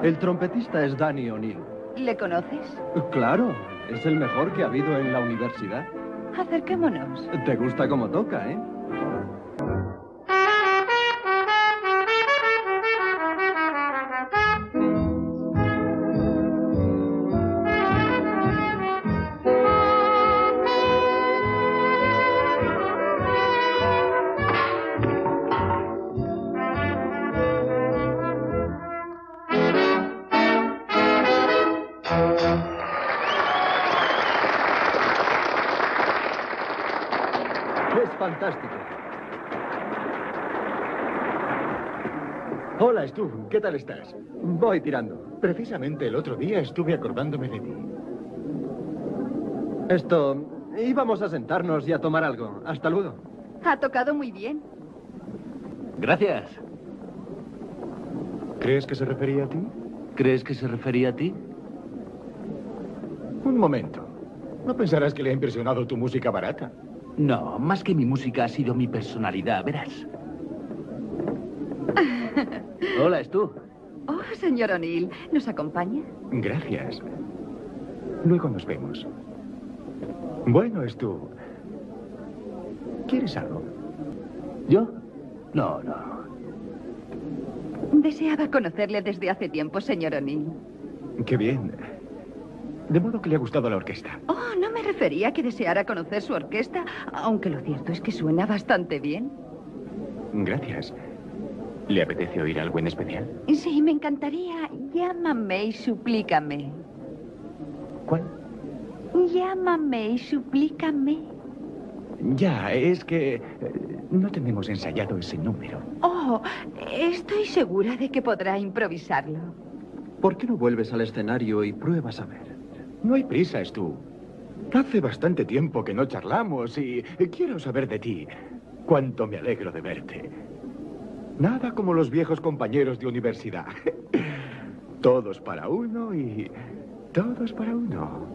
El trompetista es Danny O'Neill. ¿Le conoces? Claro, es el mejor que ha habido en la universidad. Acerquémonos. Te gusta cómo toca, ¿eh? Es fantástico. Hola, Stu. ¿Qué tal estás? Voy tirando. Precisamente el otro día estuve acordándome de ti. Íbamos a sentarnos y a tomar algo. Hasta luego. Ha tocado muy bien. Gracias. ¿Crees que se refería a ti? ¿Crees que se refería a ti? Un momento. No pensarás que le ha impresionado tu música barata. No, más que mi música ha sido mi personalidad, verás. Hola, Stu. Oh, señor O'Neill, ¿nos acompaña? Gracias. Luego nos vemos. Bueno, Stu. ¿Quieres algo? ¿Yo? No. Deseaba conocerle desde hace tiempo, señor O'Neill. Qué bien. De modo que le ha gustado la orquesta. Oh, no me refería a que deseara conocer su orquesta, aunque lo cierto es que suena bastante bien. Gracias. ¿Le apetece oír algo en especial? Sí, me encantaría. Llámame y suplícame. ¿Cuál? Llámame y suplícame. Ya, es que no tenemos ensayado ese número. Oh, estoy segura de que podrá improvisarlo. ¿Por qué no vuelves al escenario y pruebas a ver? No hay prisa, Stu. Hace bastante tiempo que no charlamos y quiero saber de ti. Cuánto me alegro de verte. Nada como los viejos compañeros de universidad. Todos para uno y todos para uno.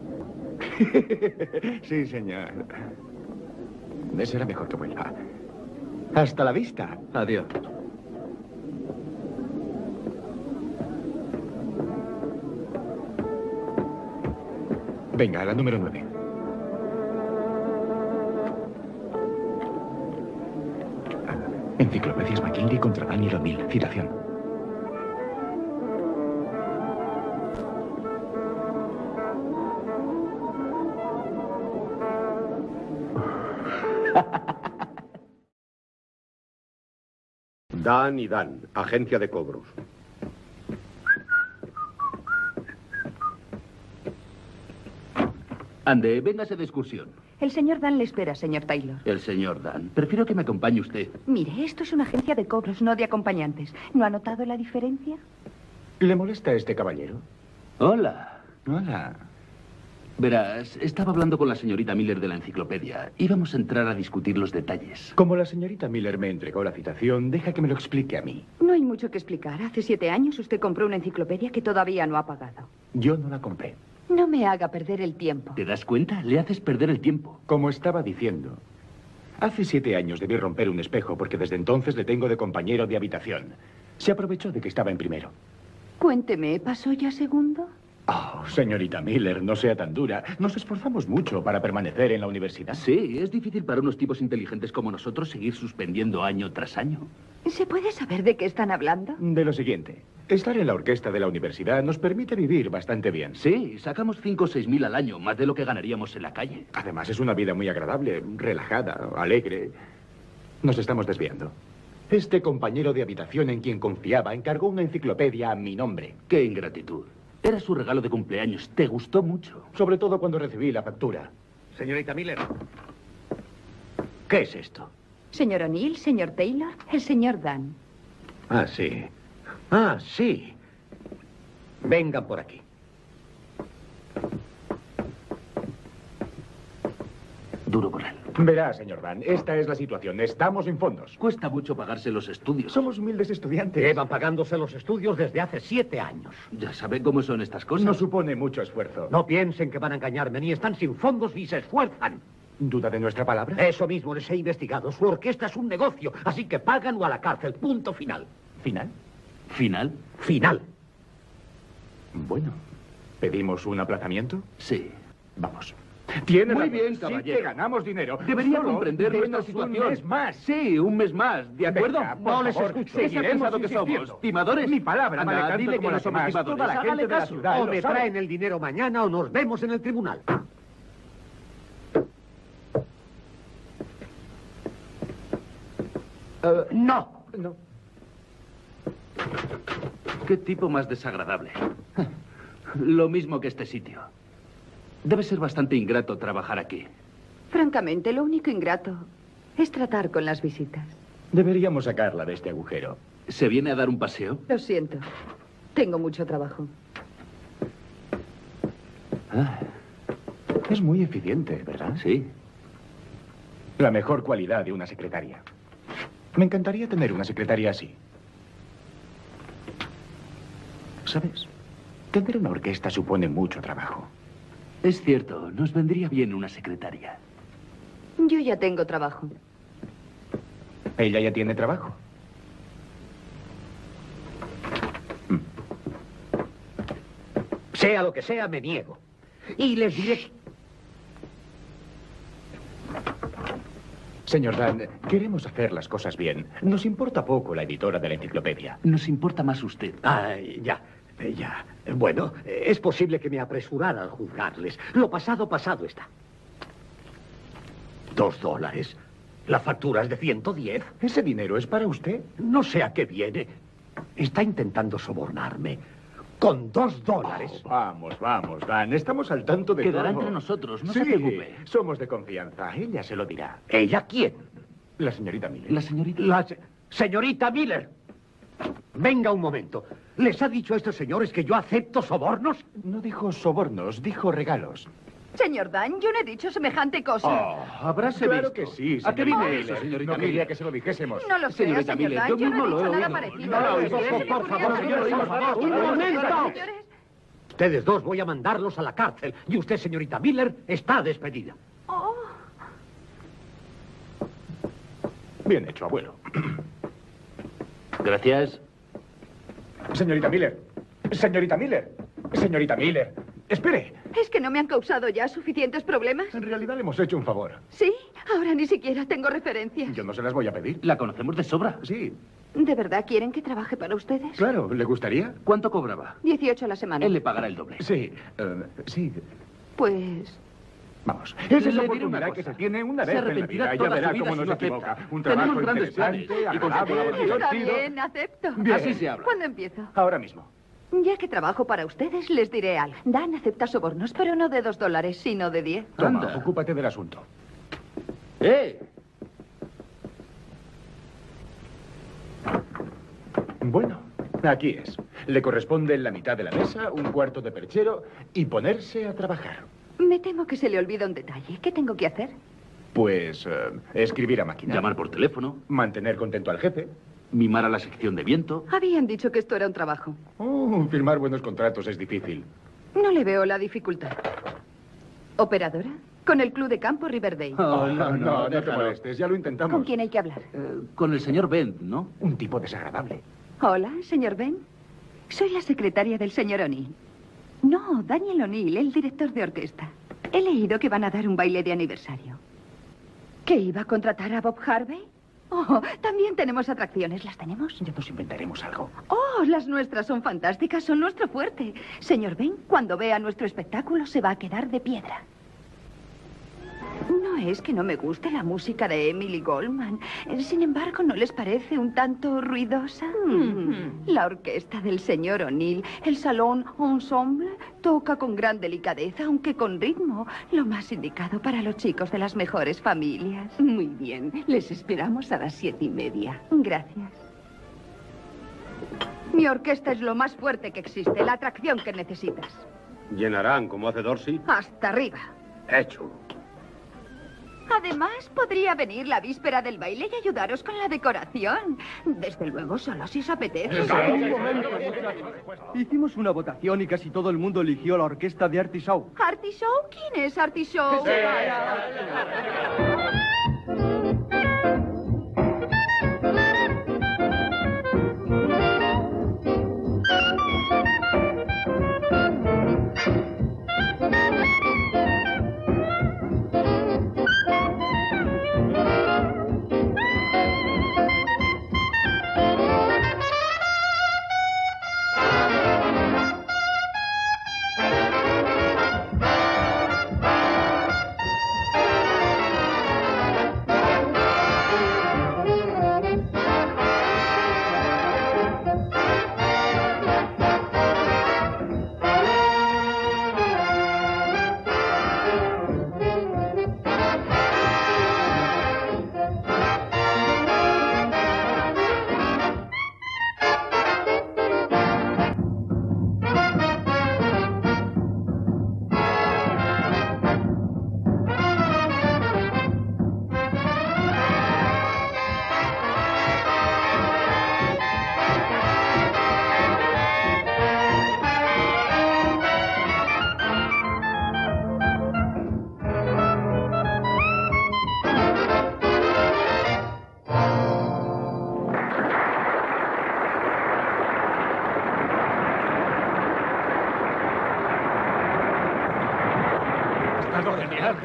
Sí, señor. Será mejor que vuelva. Hasta la vista. Adiós. Venga, la número 9. Enciclopedias McKinley contra Daniel O'Neill. Citación. Dan y Dan, agencia de cobros. Ande, véngase de excursión. El señor Dan le espera, señor Taylor. El señor Dan. Prefiero que me acompañe usted. Mire, esto es una agencia de cobros, no de acompañantes. ¿No ha notado la diferencia? ¿Le molesta este caballero? Hola. Hola. Verás, estaba hablando con la señorita Miller de la enciclopedia. Íbamos a entrar a discutir los detalles. Como la señorita Miller me entregó la citación, deja que me lo explique a mí. No hay mucho que explicar. Hace 7 años usted compró una enciclopedia que todavía no ha pagado. Yo no la compré. No me haga perder el tiempo. ¿Te das cuenta? Le haces perder el tiempo. Como estaba diciendo, hace 7 años debí romper un espejo porque desde entonces le tengo de compañero de habitación. Se aprovechó de que estaba en primero. Cuénteme, ¿pasó ya segundo? Oh, señorita Miller, no sea tan dura. Nos esforzamos mucho para permanecer en la universidad. Sí, es difícil para unos tipos inteligentes como nosotros seguir suspendiendo año tras año. ¿Se puede saber de qué están hablando? De lo siguiente. Estar en la orquesta de la universidad nos permite vivir bastante bien. Sí, sacamos 5 o 6 mil al año, más de lo que ganaríamos en la calle. Además, es una vida muy agradable, relajada, alegre. Nos estamos desviando. Este compañero de habitación en quien confiaba encargó una enciclopedia a mi nombre. ¡Qué ingratitud! Era su regalo de cumpleaños. ¿Te gustó mucho? Sobre todo cuando recibí la factura. Señorita Miller. ¿Qué es esto? Señor O'Neill, señor Taylor, el señor Dan. Ah, sí. Ah, sí. Vengan por aquí. Duro con él. Verá, señor Dan, esta es la situación. Estamos sin fondos. Cuesta mucho pagarse los estudios. Somos humildes estudiantes. Llevan pagándose los estudios desde hace 7 años. Ya saben cómo son estas cosas. No supone mucho esfuerzo. No piensen que van a engañarme, ni están sin fondos ni se esfuerzan. ¿Duda de nuestra palabra? Eso mismo les he investigado. Su orquesta es un negocio, así que pagan o a la cárcel. Punto final. ¿Final? ¿Final? Final. Bueno, ¿pedimos un aplazamiento? Sí. Vamos. Tiene Muy razón. bien, Sí caballero. que ganamos dinero. Debería Solo comprender nuestra denos situación. un mes más. Sí, un mes más. ¿De acuerdo? Venga, por no les favor, escucho. ¿Qué se ha seguiremos pensado que insistiendo. somos? ¿Timadores? Mi palabra Anda, vale tanto dile como que no las somos demás. timadores. Toda la gente Hágale de la caso. ciudad O lo me sabe. traen el dinero mañana o nos vemos en el tribunal. No. No. Qué tipo más desagradable. Lo mismo que este sitio. Debe ser bastante ingrato trabajar aquí. Francamente, lo único ingrato es tratar con las visitas. Deberíamos sacarla de este agujero. ¿Se viene a dar un paseo? Lo siento. Tengo mucho trabajo. Es muy eficiente, ¿verdad? Sí. La mejor cualidad de una secretaria. Me encantaría tener una secretaria así. ¿Sabes? Tener una orquesta supone mucho trabajo. Es cierto, nos vendría bien una secretaria. Yo ya tengo trabajo. ¿Ella ya tiene trabajo? Sea lo que sea, me niego. Y les diré... Señor Dan, queremos hacer las cosas bien. Nos importa poco la editora de la enciclopedia. Nos importa más usted. Ya. Bueno, es posible que me apresurara al juzgarles. Lo pasado, pasado está. $2. La factura es de 110. ¿Ese dinero es para usted? No sé a qué viene. Está intentando sobornarme. Con $2. Vamos, Dan. Estamos al tanto de Quedará todo. entre nosotros, no Sí, se preocupe. Somos de confianza. Ella se lo dirá. ¿Ella quién? La señorita Miller. La señorita... Señorita Miller. Venga un momento. ¿Les ha dicho a estos señores que yo acepto sobornos? No dijo sobornos, dijo regalos. Señor Dan, yo no he dicho semejante cosa. Habráse Claro visto. que sí, ¿A qué señorita viene Miller. eso, señorita No quería Miller? que se lo dijésemos. No lo sé, Señorita señor Miller, Dan. yo Yo mismo no lo he he dicho nada oído. parecido. No lo he oído. Por favor, señores, por favor, un momento. Señores, Ustedes dos voy a mandarlos a la cárcel. Y usted, señorita Miller, está despedida. oh, Bien hecho, abuelo. Gracias. Señorita Miller. Señorita Miller. Señorita Miller. Espere. ¿es que no me han causado ya suficientes problemas? En realidad le hemos hecho un favor. Sí, ahora ni siquiera tengo referencias. Yo no se las voy a pedir. La conocemos de sobra. Sí, ¿De verdad quieren que trabaje para ustedes? claro. ¿Le gustaría? ¿Cuánto cobraba? 18 a la semana. Él le pagará el doble. Sí, sí. Pues Vamos. Esa es Le la diré oportunidad una que cosa. se tiene una Se vez en la arrepentirá vida. Ya toda su verá vida cómo si no lo se equivoca. acepta. Un trabajo Tenemos grandes interesante, planes y con agradable, seguridad. está divertido. bien, acepto. Bien. Así se habla. ¿Cuándo empiezo? Ahora mismo. Ya que trabajo para ustedes, les diré algo. Dan acepta sobornos, pero no de $2, sino de 10. Toma, Anda. ocúpate del asunto. Bueno, aquí es. Le corresponde la mitad de la mesa, un cuarto de perchero y ponerse a trabajar. Me temo que se le olvida un detalle. ¿Qué tengo que hacer? Pues escribir a máquina. Llamar por teléfono, Mantener contento al jefe. mimar a la sección de viento. Habían dicho que esto era un trabajo. Firmar buenos contratos es difícil. No le veo la dificultad. ¿Operadora? Con el club de campo Riverdale. no te déjalo. molestes. Ya lo intentamos. ¿Con quién hay que hablar? Con el señor Bent, ¿no? Un tipo desagradable. Hola, señor Ben. Soy la secretaria del señor O'Neill. No, Daniel O'Neill, el director de orquesta. He leído que van a dar un baile de aniversario. ¿Que iba a contratar a Bob Harvey? Oh, también tenemos atracciones. ¿Las tenemos? Ya nos inventaremos algo. Oh, las nuestras son fantásticas, son nuestro fuerte. Señor Ben, cuando vea nuestro espectáculo se va a quedar de piedra. No es que no me guste la música de Emily Goldman. Sin embargo, ¿no les parece un tanto ruidosa? La orquesta del señor O'Neill, el salón ensemble, toca con gran delicadeza, aunque con ritmo. Lo más indicado para los chicos de las mejores familias. Muy bien. Les esperamos a las 7:30. Gracias. Mi orquesta es lo más fuerte que existe, la atracción que necesitas. ¿Llenarán como hace Dorsey? Hasta arriba. Hecho. Además, podría venir la víspera del baile y ayudaros con la decoración. Desde luego, solo si os apetece. Hicimos una votación y casi todo el mundo eligió la orquesta de Artie Shaw. ¿Artie Shaw? ¿Quién es Artie Shaw?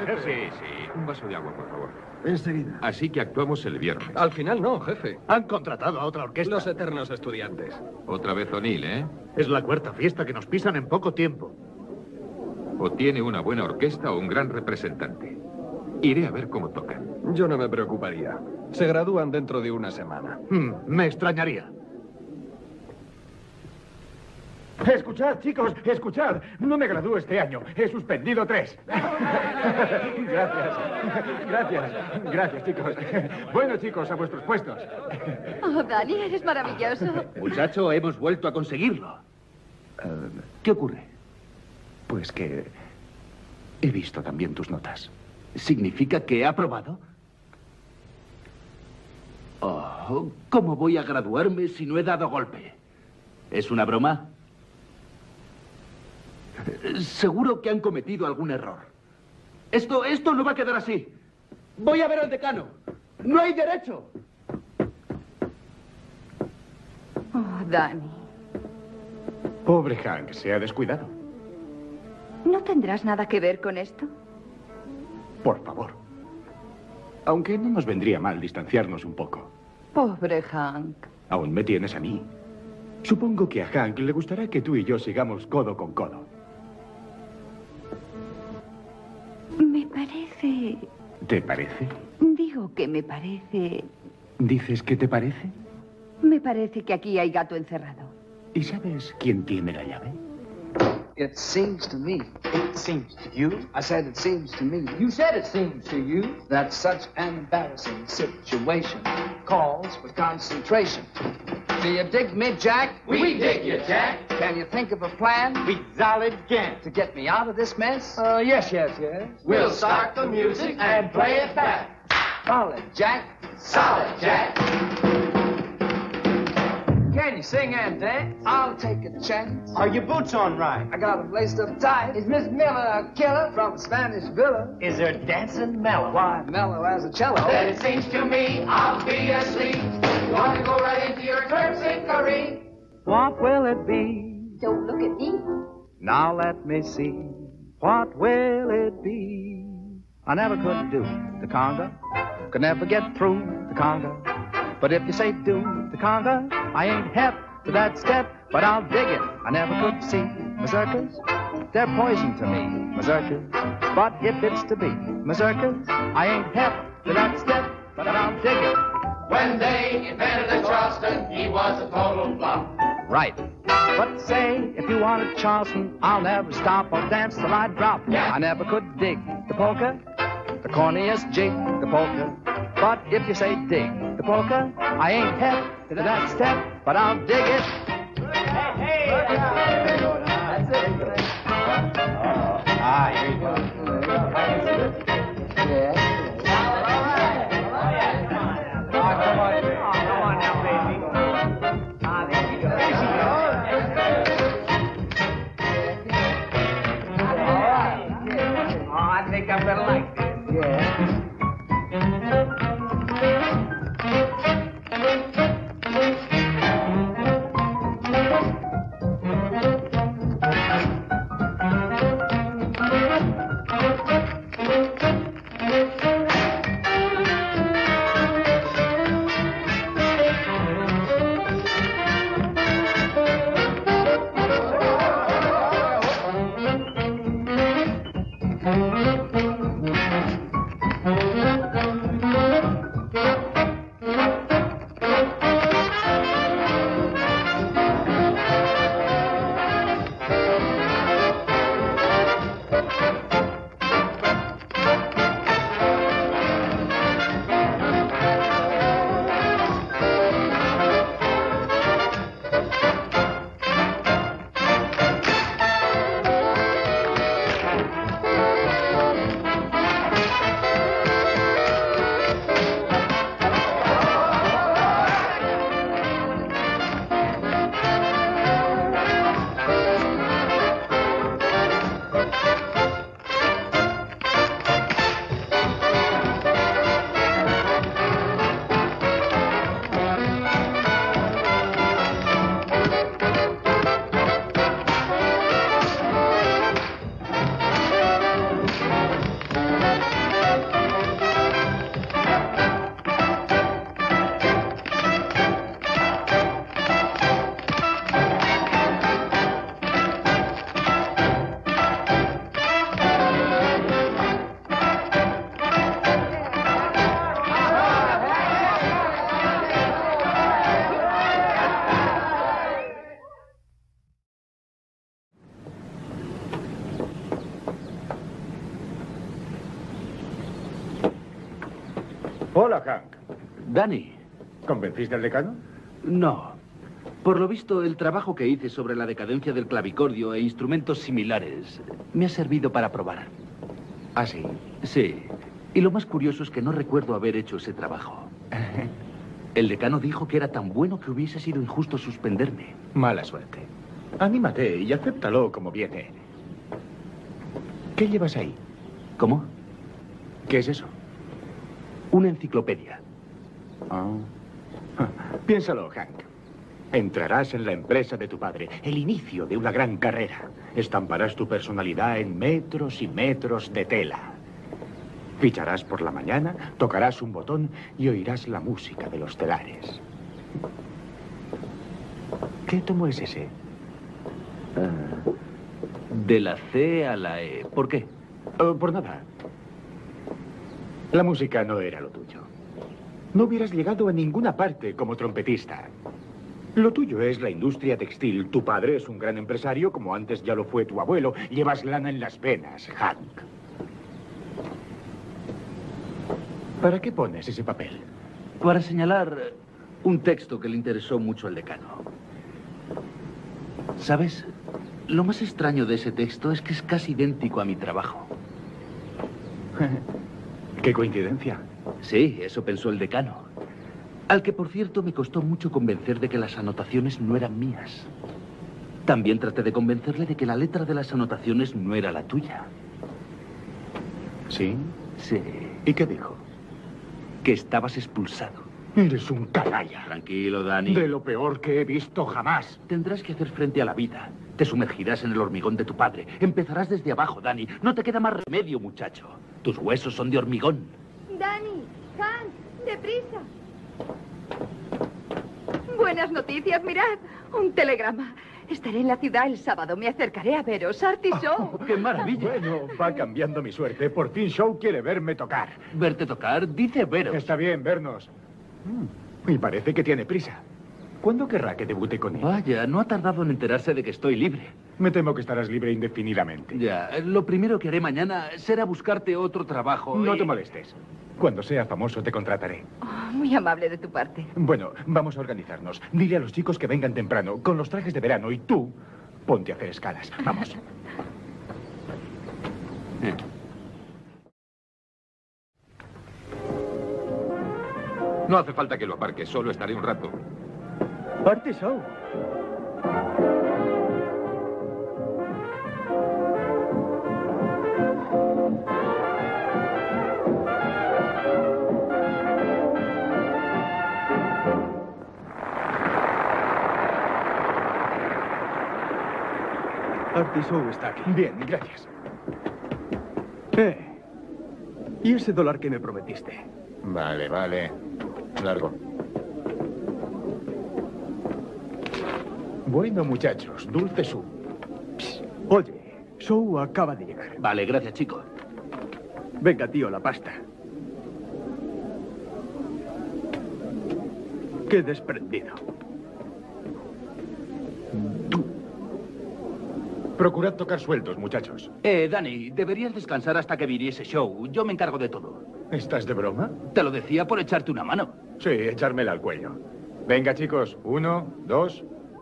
jefe. Sí. Un vaso de agua, por favor. Enseguida. Así que actuamos el viernes. Al final no, jefe. Han contratado a otra orquesta. Los eternos estudiantes. Otra vez O'Neill, ¿eh? Es la cuarta fiesta que nos pisan en poco tiempo. O tiene una buena orquesta o un gran representante. Iré a ver cómo tocan. Yo no me preocuparía. Se gradúan dentro de una semana. Me extrañaría. Escuchad, chicos, escuchad. No me gradúo este año. He suspendido 3. Gracias, chicos. Bueno, chicos, a vuestros puestos. Oh, Dani, eres maravilloso. Muchacho, hemos vuelto a conseguirlo. ¿Qué ocurre? Pues que he visto también tus notas. ¿Significa que he aprobado? Oh, ¿cómo voy a graduarme si no he dado golpe? ¿Es una broma? Seguro que han cometido algún error. Esto no va a quedar así. Voy a ver al decano. ¡No hay derecho! Oh, Dani. Pobre Hank, se ha descuidado. ¿No tendrás nada que ver con esto? Por favor. Aunque no nos vendría mal distanciarnos un poco. Pobre Hank. Aún me tienes a mí. Supongo que a Hank le gustará que tú y yo sigamos codo con codo. Me parece... ¿Te parece? Digo que me parece... ¿Dices que te parece? Me parece que aquí hay gato encerrado. ¿Y sabes quién tiene la llave? It seems to me. It seems to you? I said it seems to me. You said it seems to you. That such an embarrassing situation calls for concentration. Do you dig me, Jack? We dig you, Jack. Can you think of a plan? We solid can. To get me out of this mess? Yes. We'll start the music and play it back. Solid, Jack. Solid, Jack. Can you sing and dance? I'll take a chance. Are your boots on right? I got them laced up tight. Is Miss Miller a killer from a Spanish villa? Is her dancing mellow? Why, mellow as a cello. Then it seems to me I'll be asleep. You want to go right into your terpsichore? What will it be? Don't look at me. Now let me see. What will it be? I never could do the conga. Could never get through the conga. But if you say do the conga, I ain't hep to that step, but I'll dig it. I never could see mazurkas. They're poison to me, mazurkas. But if it's to be mazurkas, I ain't hep to that step, but I'll dig it. When they invented the Charleston, he was a total flop. Right. But say, if you wanted Charleston, I'll never stop or dance till I drop. Yeah. I never could dig the polka, the corniest jig, the polka. But if you say dig the polka, I ain't hep to that step, but I'll dig it. Hey, that's it. Here you go. Come on now, baby. There you go. I think I'm gonna like this. Yeah. Hola, Hank. Danny. ¿Convenciste al decano? No. Por lo visto, el trabajo que hice sobre la decadencia del clavicordio e instrumentos similares me ha servido para probar. ¿Ah, sí? Sí. Y lo más curioso es que no recuerdo haber hecho ese trabajo. El decano dijo que era tan bueno que hubiese sido injusto suspenderme. Mala suerte. Anímate y acéptalo como viene. ¿Qué llevas ahí? ¿Cómo? ¿Qué es eso? Una enciclopedia. Piénsalo, Hank. Entrarás en la empresa de tu padre, el inicio de una gran carrera. Estamparás tu personalidad en metros y metros de tela. Ficharás por la mañana, tocarás un botón y oirás la música de los telares. ¿Qué tomo es ese? De la C a la E. ¿Por qué? Por nada. La música no era lo tuyo. No hubieras llegado a ninguna parte como trompetista. Lo tuyo es la industria textil. Tu padre es un gran empresario, como antes ya lo fue tu abuelo. Llevas lana en las venas, Hank. ¿Para qué pones ese papel? Para señalar un texto que le interesó mucho al decano. ¿Sabes? Lo más extraño de ese texto es que es casi idéntico a mi trabajo. ¿Qué coincidencia? Sí, eso pensó el decano. Al que, por cierto, me costó mucho convencer de que las anotaciones no eran mías. También traté de convencerle de que la letra de las anotaciones no era la tuya. ¿Sí? Sí. ¿Y qué dijo? Que estabas expulsado. Eres un canalla. Tranquilo, Danny. De lo peor que he visto jamás. Tendrás que hacer frente a la vida. Te sumergirás en el hormigón de tu padre. Empezarás desde abajo, Danny. No te queda más remedio, muchacho. Tus huesos son de hormigón. Danny, Hank, deprisa. Buenas noticias, mirad. Un telegrama. Estaré en la ciudad el sábado. Me acercaré a veros. Artie Shaw. ¡Qué maravilla! Bueno, va cambiando mi suerte. Por fin Shaw quiere verme tocar. ¿Verte tocar? Dice veros. Está bien, vernos. Y parece que tiene prisa. ¿Cuándo querrá que debute con él? Vaya, no ha tardado en enterarse de que estoy libre. Me temo que estarás libre indefinidamente. Ya, lo primero que haré mañana será buscarte otro trabajo. No te molestes. Cuando sea famoso te contrataré. Oh, muy amable de tu parte. Bueno, vamos a organizarnos. Dile a los chicos que vengan temprano, con los trajes de verano, y tú, ponte a hacer escalas. Vamos. No hace falta que lo aparques, solo estaré un rato. Artie Shaw. Artie Shaw está aquí. Bien, gracias. ¿Y ese dólar que me prometiste? Vale, vale. Largo. Bueno, muchachos, dulce su. Oye, Shaw acaba de llegar. Vale, gracias, chico. Venga, tío, la pasta. Qué desprendido. Procurad tocar sueltos, muchachos. Danny, deberías descansar hasta que viniese Shaw. Yo me encargo de todo. ¿Estás de broma? Te lo decía por echarte una mano. Sí, echármela al cuello. Venga, chicos. 1, 2...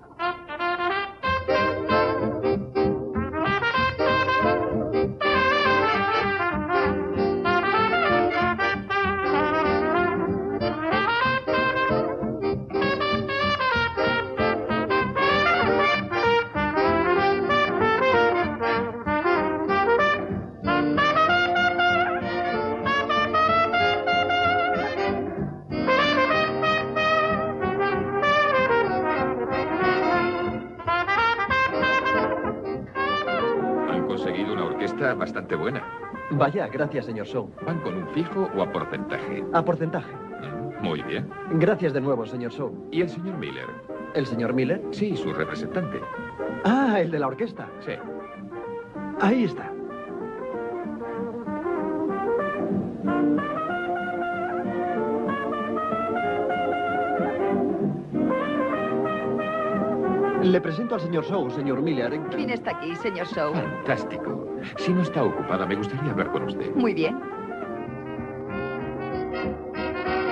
Bastante buena. Vaya, gracias, señor Shaw. ¿Van con un fijo o a porcentaje? A porcentaje. Muy bien. Gracias de nuevo, señor Shaw. ¿Y el señor Miller? ¿El señor Miller? Sí, su representante. Ah, el de la orquesta. Sí. Ahí está. Le presento al señor Shaw, señor Miller. ¿Quién está aquí, señor Shaw? Fantástico. Si no está ocupada, me gustaría hablar con usted. Muy bien.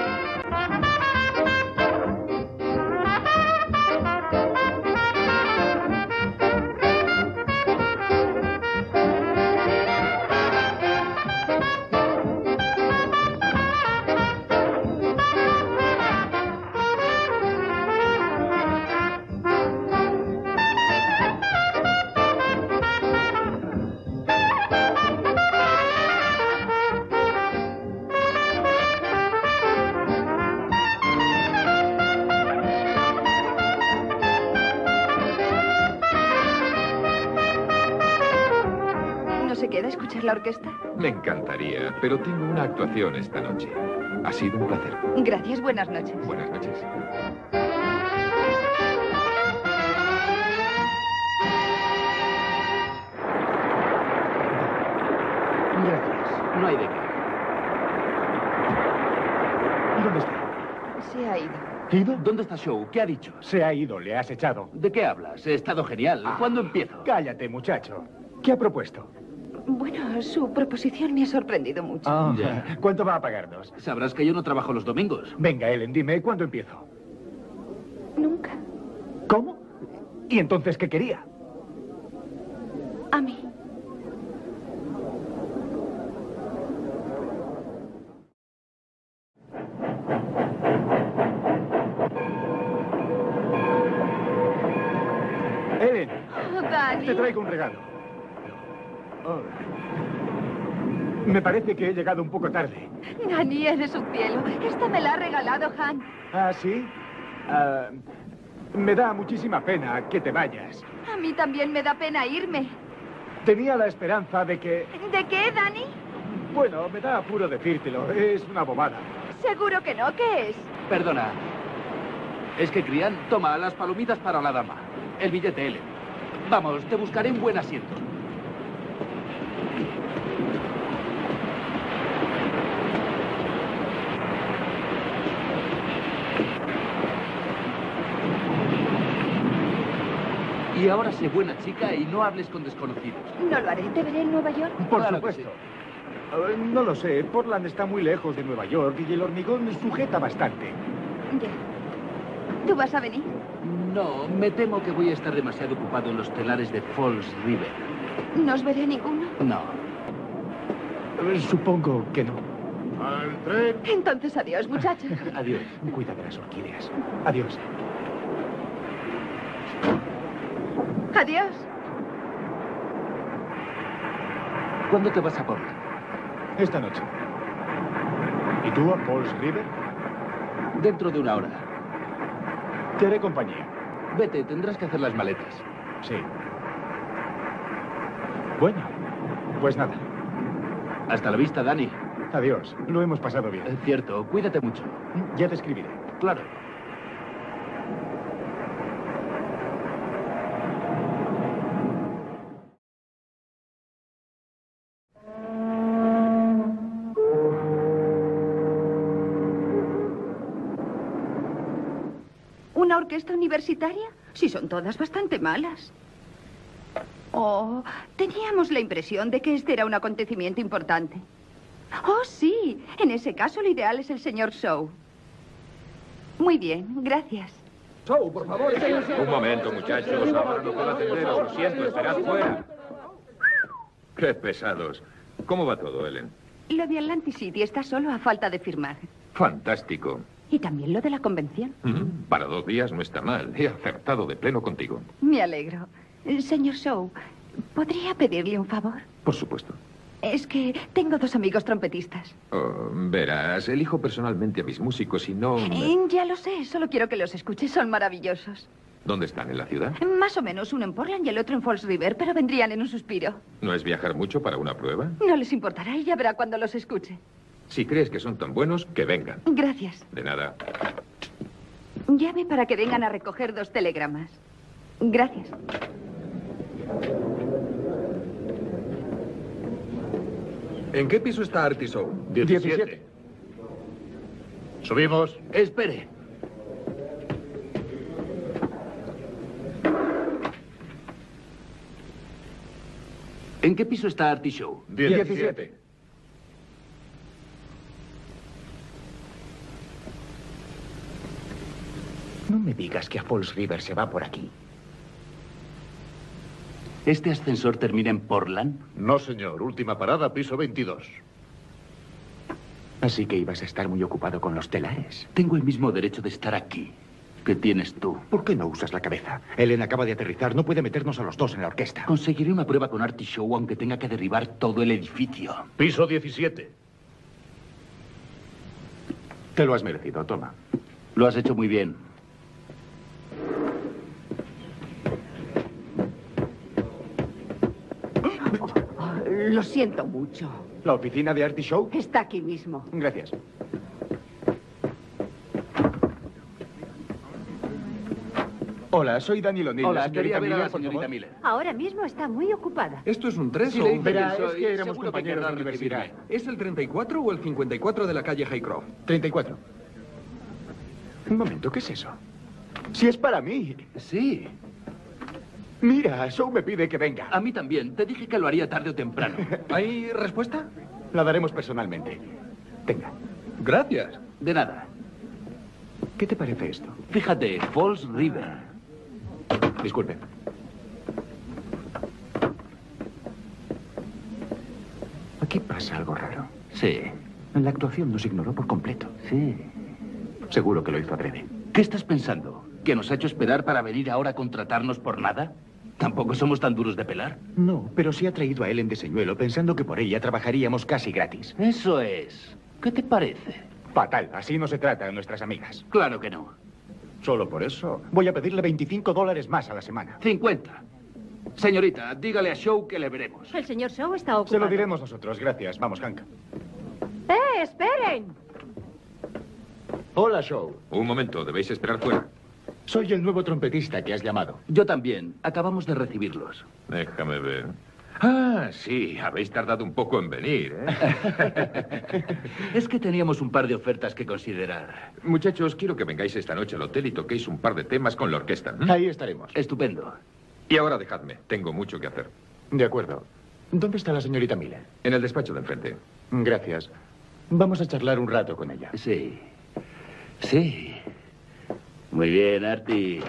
queda escuchar la orquesta? Me encantaría, pero tengo una actuación esta noche. Ha sido un placer. Gracias, buenas noches. Buenas noches. Gracias. No hay de qué. ¿Dónde está? Se ha ido. ¿Ido? ¿Dónde está Shaw? ¿Qué ha dicho? Se ha ido, le has echado. ¿De qué hablas? He estado genial. ¿Cuándo empiezo? Cállate, muchacho. ¿Qué ha propuesto? Bueno, su proposición me ha sorprendido mucho. Ya. ¿Cuánto va a pagarnos? Sabrás que yo no trabajo los domingos. Venga, Ellen, dime, ¿cuándo empiezo? Nunca. ¿Cómo? ¿Y entonces qué quería? A mí. Ellen, Oh, Dani. te traigo un regalo. Oh. Me parece que he llegado un poco tarde. Dani, eres un cielo. Esta me la ha regalado Han. ¿Ah, sí? Me da muchísima pena que te vayas. A mí también me da pena irme. Tenía la esperanza de que... ¿De qué, Dani? Bueno, me da apuro decírtelo. Es una bobada. Seguro que no. ¿Qué es? Perdona. Es que Crian toma las palomitas para la dama. El billete, Ellen. Vamos, te buscaré un buen asiento. Y ahora sé buena chica y no hables con desconocidos. No lo haré. ¿Te veré en Nueva York? Por Claro que supuesto. No lo sé. Portland está muy lejos de Nueva York y el hormigón sujeta bastante. Ya. ¿Tú vas a venir? No, me temo que voy a estar demasiado ocupado en los telares de Falls River. ¿No os veré ninguno? No. Supongo que no. ¡Al tren! Entonces, adiós, muchachos. Adiós. Cuida de las orquídeas. Adiós. Adiós. ¿Cuándo te vas a Portland? Esta noche. ¿Y tú a Falls River? Dentro de una hora. Te haré compañía. Vete, tendrás que hacer las maletas. Sí. Bueno, pues nada. Hasta la vista, Dani. Adiós. Lo hemos pasado bien. Es cierto, cuídate mucho. Ya te escribiré. Claro. ¿Una orquesta universitaria? Sí, son todas bastante malas. Oh, teníamos la impresión de que este era un acontecimiento importante. Oh, sí. En ese caso, lo ideal es el señor Shaw. Muy bien, gracias. Shaw, por favor. Un momento, muchachos. Ahora no puedo atenderos. Lo siento, esperad fuera. Qué pesados. ¿Cómo va todo, Ellen? Lo de Atlantic City está solo a falta de firmar. Fantástico. Y también lo de la convención. Para 2 días no está mal. He acertado de pleno contigo. Me alegro. Señor Shaw, ¿podría pedirle un favor? Por supuesto. Es que tengo 2 amigos trompetistas. Oh, verás, elijo personalmente a mis músicos y no... Ya lo sé, solo quiero que los escuche. Son maravillosos. ¿Dónde están? ¿En la ciudad? Más o menos, uno en Portland y el otro en Falls River, pero vendrían en un suspiro. ¿No es viajar mucho para una prueba? No les importará y ya verá cuando los escuche. Si crees que son tan buenos, que vengan. Gracias. De nada. Llame para que vengan a recoger 2 telegramas. Gracias. ¿En qué piso está Artie Shaw? 17. Subimos. Espere. ¿En qué piso está Artie Shaw? 17. No me digas que a Falls River se va por aquí. ¿Este ascensor termina en Portland? No, señor. Última parada, piso 22. Así que ibas a estar muy ocupado con los telares. Tengo el mismo derecho de estar aquí que tienes tú. ¿Por qué no usas la cabeza? Ellen acaba de aterrizar. No puede meternos a los 2 en la orquesta. Conseguiré una prueba con Artie Shaw aunque tenga que derribar todo el edificio. Piso 17. Te lo has merecido, toma. Lo has hecho muy bien. Lo siento mucho. ¿La oficina de Artie Shaw? Está aquí mismo. Gracias. Hola, soy Daniel O'Neill. Hola, quería ver a la Miller, por señorita favor. Miller. Ahora mismo está muy ocupada. ¿Esto es un 3 Sí, o le un hice Verá, eso es que y éramos seguro que compañeros de querrá universidad. recibirme. ¿Es el 34 o el 54 de la calle Highcroft? 34. Un momento, ¿qué es eso? Si es para mí. Sí. Mira, Shaw me pide que venga. A mí también. Te dije que lo haría tarde o temprano. ¿Hay respuesta? La daremos personalmente. Tenga. Gracias. De nada. ¿Qué te parece esto? Fíjate, Falls River. Disculpe. Aquí pasa algo raro. Sí. La actuación nos ignoró por completo. Sí. Seguro que lo hizo adrede. ¿Qué estás pensando? ¿Que nos ha hecho esperar para venir ahora a contratarnos por nada? Tampoco somos tan duros de pelar. No, pero sí ha traído a Ellen de señuelo pensando que por ella trabajaríamos casi gratis. Eso es. ¿Qué te parece? Fatal, así no se trata a nuestras amigas. Claro que no. Solo por eso voy a pedirle $25 más a la semana. 50. Señorita, dígale a Shaw que le veremos. El señor Shaw está ocupado. Se lo diremos nosotros, gracias. Vamos, Hank. ¡Esperen! Hola, Shaw. Un momento, debéis esperar fuera. Soy el nuevo trompetista que has llamado. Yo también. Acabamos de recibirlos. Déjame ver. Ah, sí, habéis tardado un poco en venir, ¿eh? Es que teníamos un par de ofertas que considerar. Muchachos, quiero que vengáis esta noche al hotel y toquéis un par de temas con la orquesta. Ahí estaremos. Estupendo. Y ahora dejadme, tengo mucho que hacer. De acuerdo. ¿Dónde está la señorita Miller? En el despacho de enfrente. Gracias. Vamos a charlar un rato con ella. Sí. Sí. Muy bien, Artie.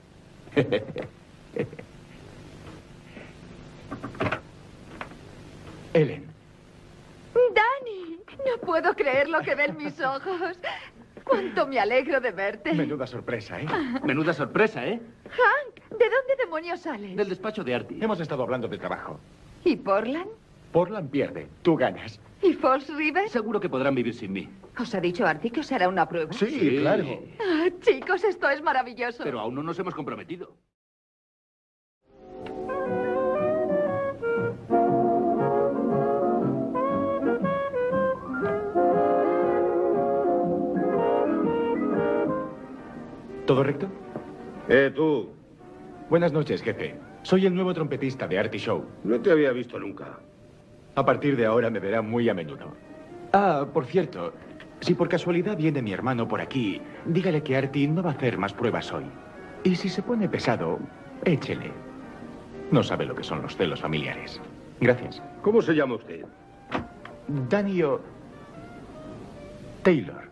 Ellen. ¡Dani! No puedo creer lo que ven mis ojos. ¡Cuánto me alegro de verte! Menuda sorpresa, ¿eh? Menuda sorpresa, ¿eh? Hank, ¿de dónde demonios sales? Del despacho de Artie. Hemos estado hablando de trabajo. ¿Y Portland? Portland pierde. Tú ganas. ¿Y Falls River? Seguro que podrán vivir sin mí. ¿Os ha dicho Artie que os hará una prueba? Sí, claro. Ah, chicos, esto es maravilloso. Pero aún no nos hemos comprometido. ¿Todo recto? Tú. Buenas noches, jefe. Soy el nuevo trompetista de Artie Shaw. No te había visto nunca. A partir de ahora me verá muy a menudo. Ah, por cierto, si por casualidad viene mi hermano por aquí, dígale que Artie no va a hacer más pruebas hoy. Y si se pone pesado, échele. No sabe lo que son los celos familiares. Gracias. ¿Cómo se llama usted? Danny Taylor.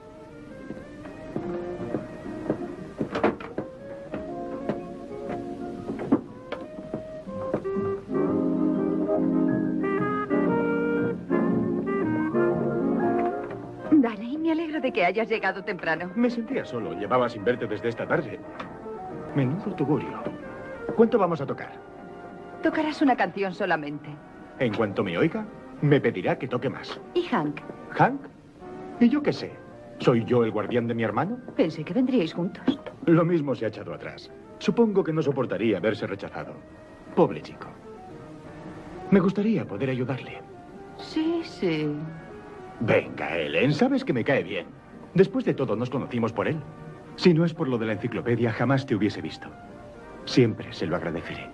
Dani, me alegro de que hayas llegado temprano. Me sentía solo. Llevaba sin verte desde esta tarde. Menudo tugurio. ¿Cuánto vamos a tocar? Tocarás una canción solamente. En cuanto me oiga, me pedirá que toque más. ¿Y Hank? ¿Hank? ¿Y yo qué sé? ¿Soy yo el guardián de mi hermano? Pensé que vendríais juntos. Lo mismo se ha echado atrás. Supongo que no soportaría verse rechazado. Pobre chico. Me gustaría poder ayudarle. Sí, sí. Venga, Ellen, sabes que me cae bien. Después de todo, nos conocimos por él. Si no es por lo de la enciclopedia, jamás te hubiese visto. Siempre se lo agradeceré.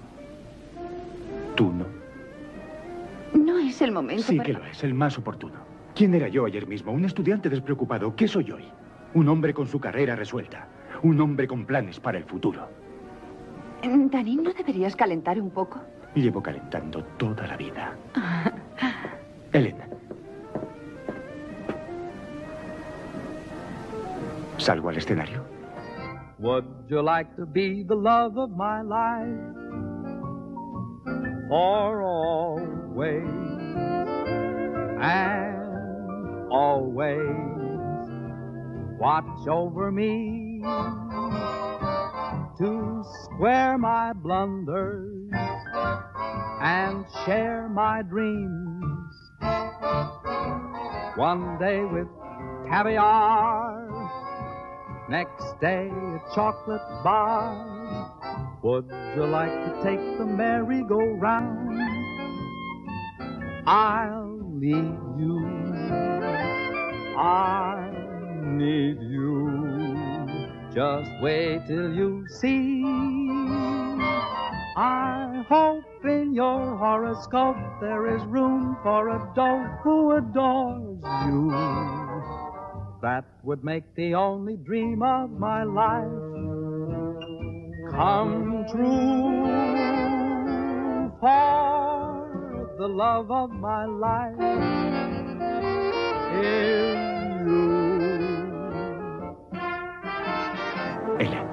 ¿Tú no? No es el momento Sí para... que lo es, el más oportuno. ¿Quién era yo ayer mismo? Un estudiante despreocupado. ¿Qué soy hoy? Un hombre con su carrera resuelta. Un hombre con planes para el futuro. Dani, ¿no deberías calentar un poco? Llevo calentando toda la vida. Ellen. ¿Salgo al escenario? Would you like to be the love of my life for always and always watch over me to square my blunders and share my dreams one day with caviar, next day a chocolate bar. Would you like to take the merry-go-round I'll need you. I need you. Just wait till you see. I hope in your horoscope there is room for a doe who adores you. That would make the only dream of my life come true. For the love of my life is you. Ellen.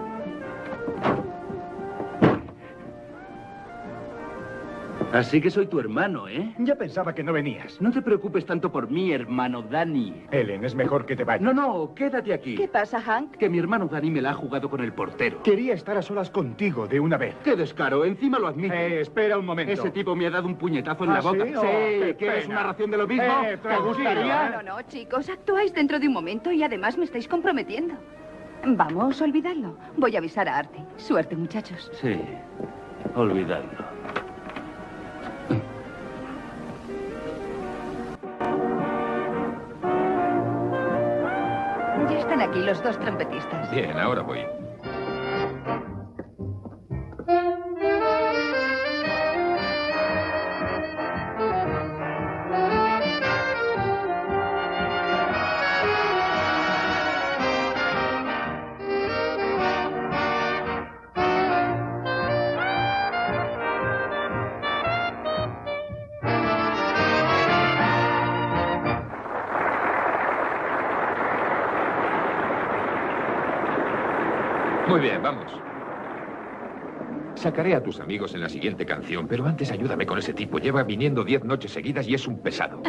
Así que soy tu hermano, ¿eh? Ya pensaba que no venías. No te preocupes tanto por mí, hermano Danny. Ellen, es mejor que te vayas. No, quédate aquí. ¿Qué pasa, Hank? Que mi hermano Danny me la ha jugado con el portero. Quería estar a solas contigo de una vez. ¡Qué descaro! Encima lo admito. Espera un momento. Ese tipo me ha dado un puñetazo en la ¿Ah, boca. sí? Oh, qué ¿quieres pena. una ración de lo mismo? ¿Te gustaría? No, chicos, actuáis dentro de un momento y además me estáis comprometiendo. Vamos, olvidadlo. Voy a avisar a Artie. Suerte, muchachos. Sí, olvidadlo. Ya están aquí los dos trompetistas. Bien, ahora voy. Muy bien, vamos. Sacaré a tus amigos en la siguiente canción, pero antes ayúdame con ese tipo. Lleva viniendo 10 noches seguidas y es un pesado.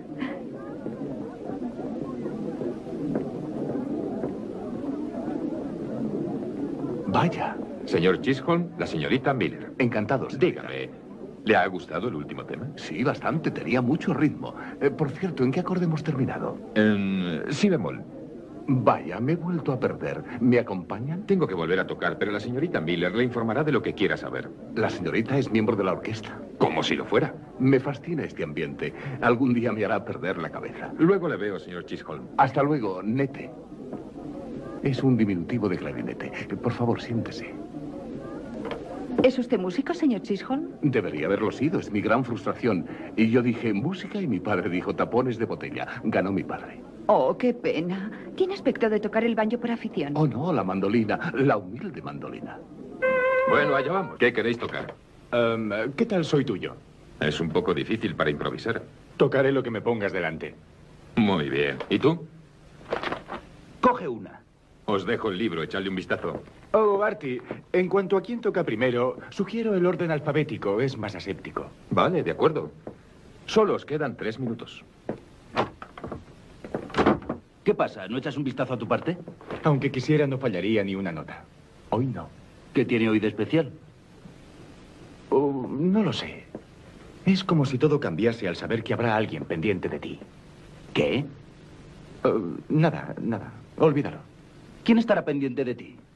Vaya. Señor Chisholm, la señorita Miller. Encantados. Dígame, ¿le ha gustado el último tema? Sí, bastante. Tenía mucho ritmo. Por cierto, ¿en qué acorde hemos terminado? En si bemol. Vaya, me he vuelto a perder. ¿Me acompañan? Tengo que volver a tocar, pero la señorita Miller le informará de lo que quiera saber. La señorita es miembro de la orquesta. Como si lo fuera. Me fascina este ambiente. Algún día me hará perder la cabeza. Luego le veo, señor Chisholm. Hasta luego, Nete. Es un diminutivo de clarinete. Por favor, siéntese. ¿Es usted músico, señor Chisholm? Debería haberlo sido. Es mi gran frustración. Y yo dije música y mi padre dijo tapones de botella. Ganó mi padre. Oh, qué pena. Tiene aspecto de tocar el banjo por afición. Oh, no, la mandolina. La humilde mandolina. Bueno, allá vamos. ¿Qué queréis tocar? ¿Qué tal soy tuyo? Es un poco difícil para improvisar. Tocaré lo que me pongas delante. Muy bien. ¿Y tú? Coge una. Os dejo el libro, echadle un vistazo. Oh, Artie, en cuanto a quién toca primero, sugiero el orden alfabético. Es más aséptico. Vale, de acuerdo. Solo os quedan 3 minutos. ¿Qué pasa? ¿No echas un vistazo a tu parte? Aunque quisiera, no fallaría ni una nota. Hoy no. ¿Qué tiene hoy de especial? Oh, no lo sé. Es como si todo cambiase al saber que habrá alguien pendiente de ti. ¿Qué? Nada. Olvídalo. ¿Quién estará pendiente de ti?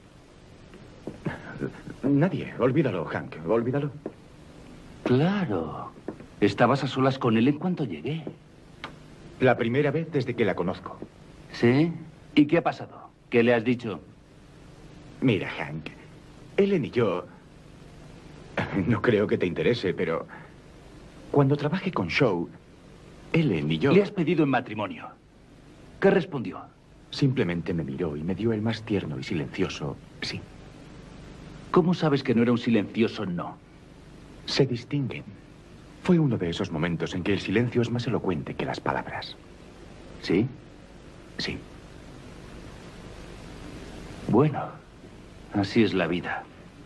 Nadie. Olvídalo, Hank. Olvídalo. Claro. Estabas a solas con él en cuanto llegué. La primera vez desde que la conozco. ¿Sí? ¿Y qué ha pasado? ¿Qué le has dicho? Mira, Hank, Ellen y yo... No creo que te interese, pero... Cuando trabaje con Shaw, Ellen y yo... Le has pedido en matrimonio. ¿Qué respondió? Simplemente me miró y me dio el más tierno y silencioso sí. ¿Cómo sabes que no era un silencioso no? Se distinguen. Fue uno de esos momentos en que el silencio es más elocuente que las palabras. ¿Sí? Sí. Bueno, así es la vida.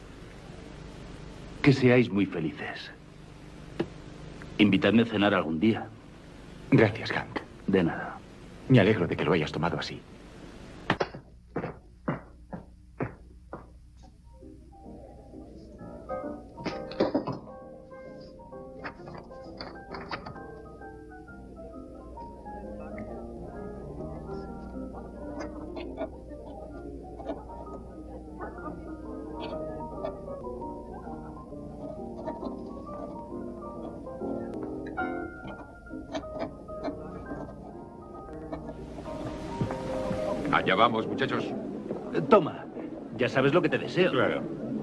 Que seáis muy felices. Invitadme a cenar algún día. Gracias, Hank. De nada. Me alegro de que lo hayas tomado así. Allá vamos, muchachos. Toma, ya sabes lo que te deseo. Claro.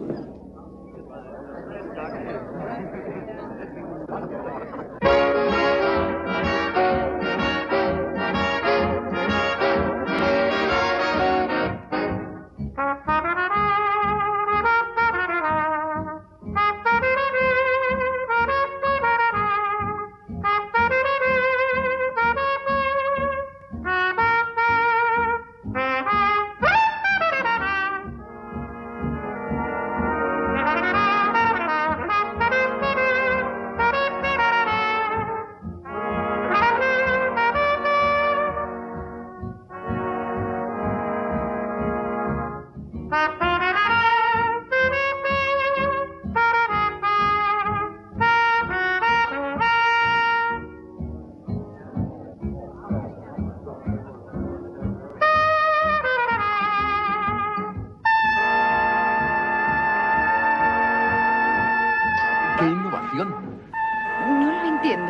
¡Qué innovación! No lo entiendo.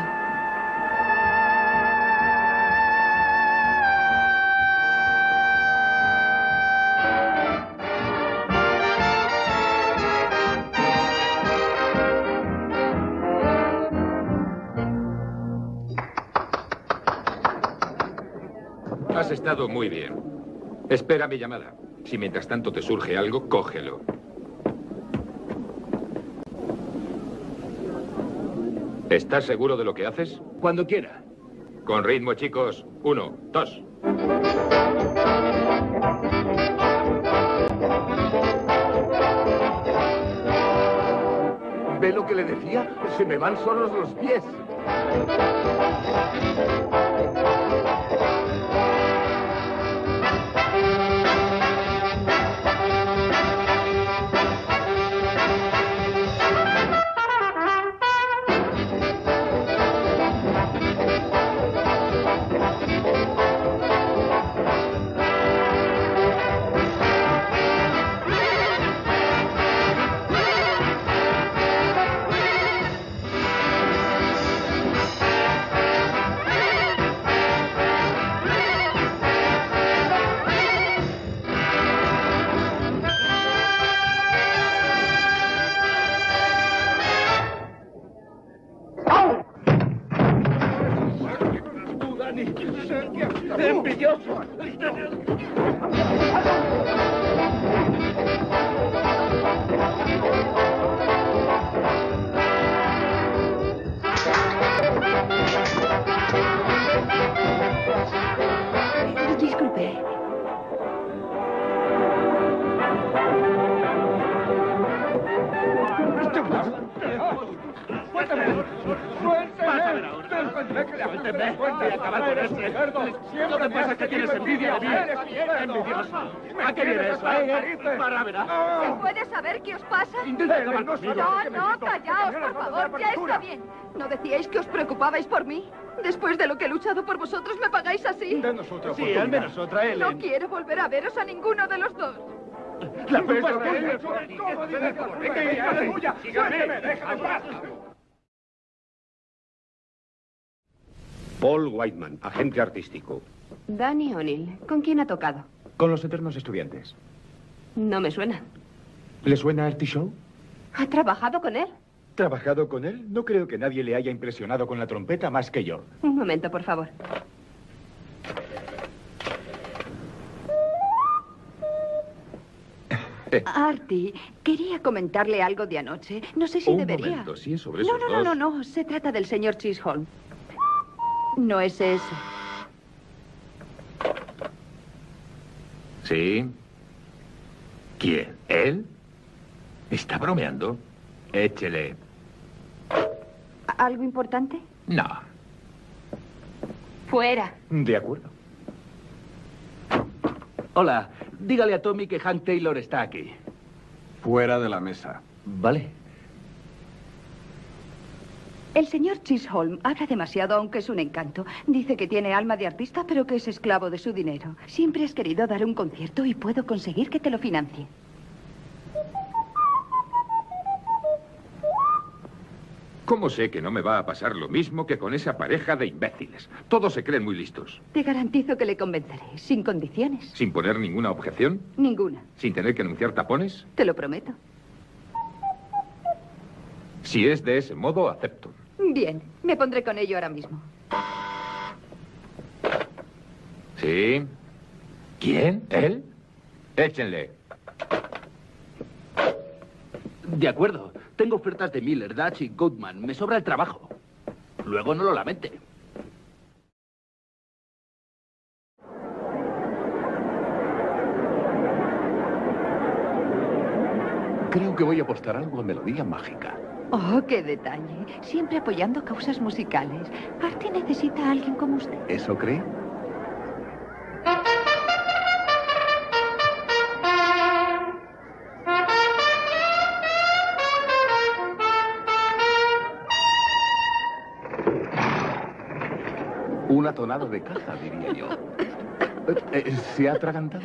Has estado muy bien. Espera mi llamada. Si mientras tanto te surge algo, cógelo. ¿Estás seguro de lo que haces? Cuando quiera. Con ritmo, chicos. 1, 2. ¿Ve lo que le decía? Se me van solos los pies. ¡Envidioso! Disculpe. ¡Suéltame! ¡Suéltame! ¡Voy a acabar con este cerdo! ¿No te pasa que tienes envidia de mí? ¡Envidioso! ¿A qué viene eso, Para, verás. ¿Se puede saber qué os pasa? Intenta acabar conmigo. No, callaos, por favor, ya está bien. ¿No decíais que os preocupabais por mí? Después de lo que he luchado por vosotros, ¿me pagáis así? Danos otra Sí, al menos otra, Ellen. No quiero volver a veros a ninguno de los dos. La culpa es tuya. Paul Whiteman, agente artístico. Danny O'Neill. ¿Con quién ha tocado? Con los eternos estudiantes. No me suena. ¿Le suena Artie Shaw? ¿Ha trabajado con él? ¿Trabajado con él? No creo que nadie le haya impresionado con la trompeta más que yo. Un momento, por favor. Artie, quería comentarle algo de anoche. No sé si Un debería. momento, sí, sobre esos No. Se trata del señor Chisholm. No es ese. ¿Sí? ¿Quién? ¿Él? ¿Está bromeando? Échele. ¿Algo importante? No. Fuera. De acuerdo. Hola, dígale a Tommy que Hank Taylor está aquí. Fuera de la mesa. Vale. El señor Chisholm habla demasiado, aunque es un encanto. Dice que tiene alma de artista, pero que es esclavo de su dinero. Siempre has querido dar un concierto y puedo conseguir que te lo financie. ¿Cómo sé que no me va a pasar lo mismo que con esa pareja de imbéciles? Todos se creen muy listos. Te garantizo que le convenceré, sin condiciones. ¿Sin poner ninguna objeción? Ninguna. ¿Sin tener que anunciar tapones? Te lo prometo. Si es de ese modo, acepto. Bien, me pondré con ello ahora mismo. ¿Sí? ¿Quién? ¿Él? Échenle. De acuerdo. Tengo ofertas de Miller, Dutch y Goodman. Me sobra el trabajo. Luego no lo lamente. Creo que voy a apostar algo a Melodía Mágica. Oh, qué detalle. Siempre apoyando causas musicales. Party necesita a alguien como usted. ¿Eso cree? Una tonada de caza, diría yo. ¿Se ha atragantado?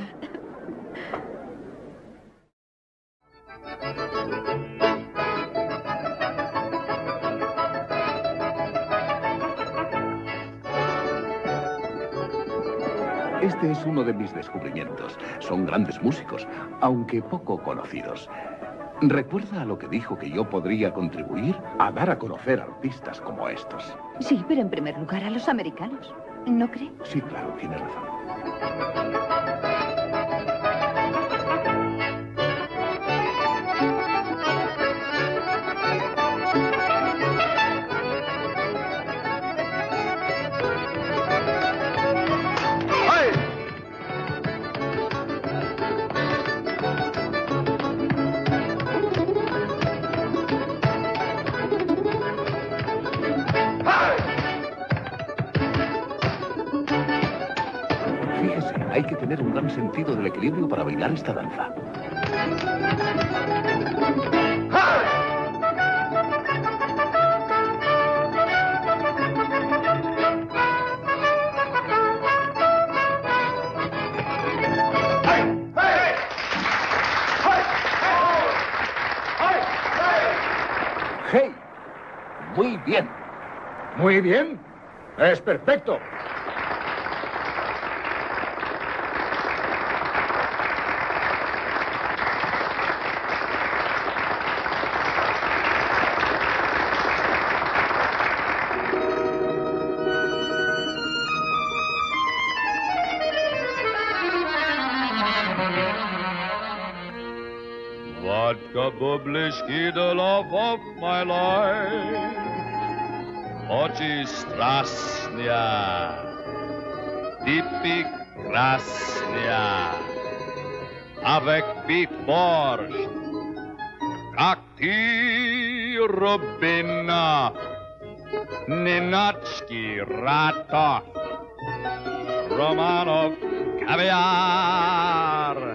Este es uno de mis descubrimientos. Son grandes músicos, aunque poco conocidos. ¿Recuerda a lo que dijo que yo podría contribuir a dar a conocer artistas como estos? Sí, pero en primer lugar a los americanos. ¿No cree? Sí, claro, tiene razón. Hay que tener un gran sentido del equilibrio para bailar esta danza. ¡Hey! Muy bien. Muy bien. Es perfecto. Vodka bublishki, the love of my life. Oczy strasnia, typy krasnia. Avec pit borscht, как ты, Rubina, Ninotchki, Ratov, Romanov, caviar.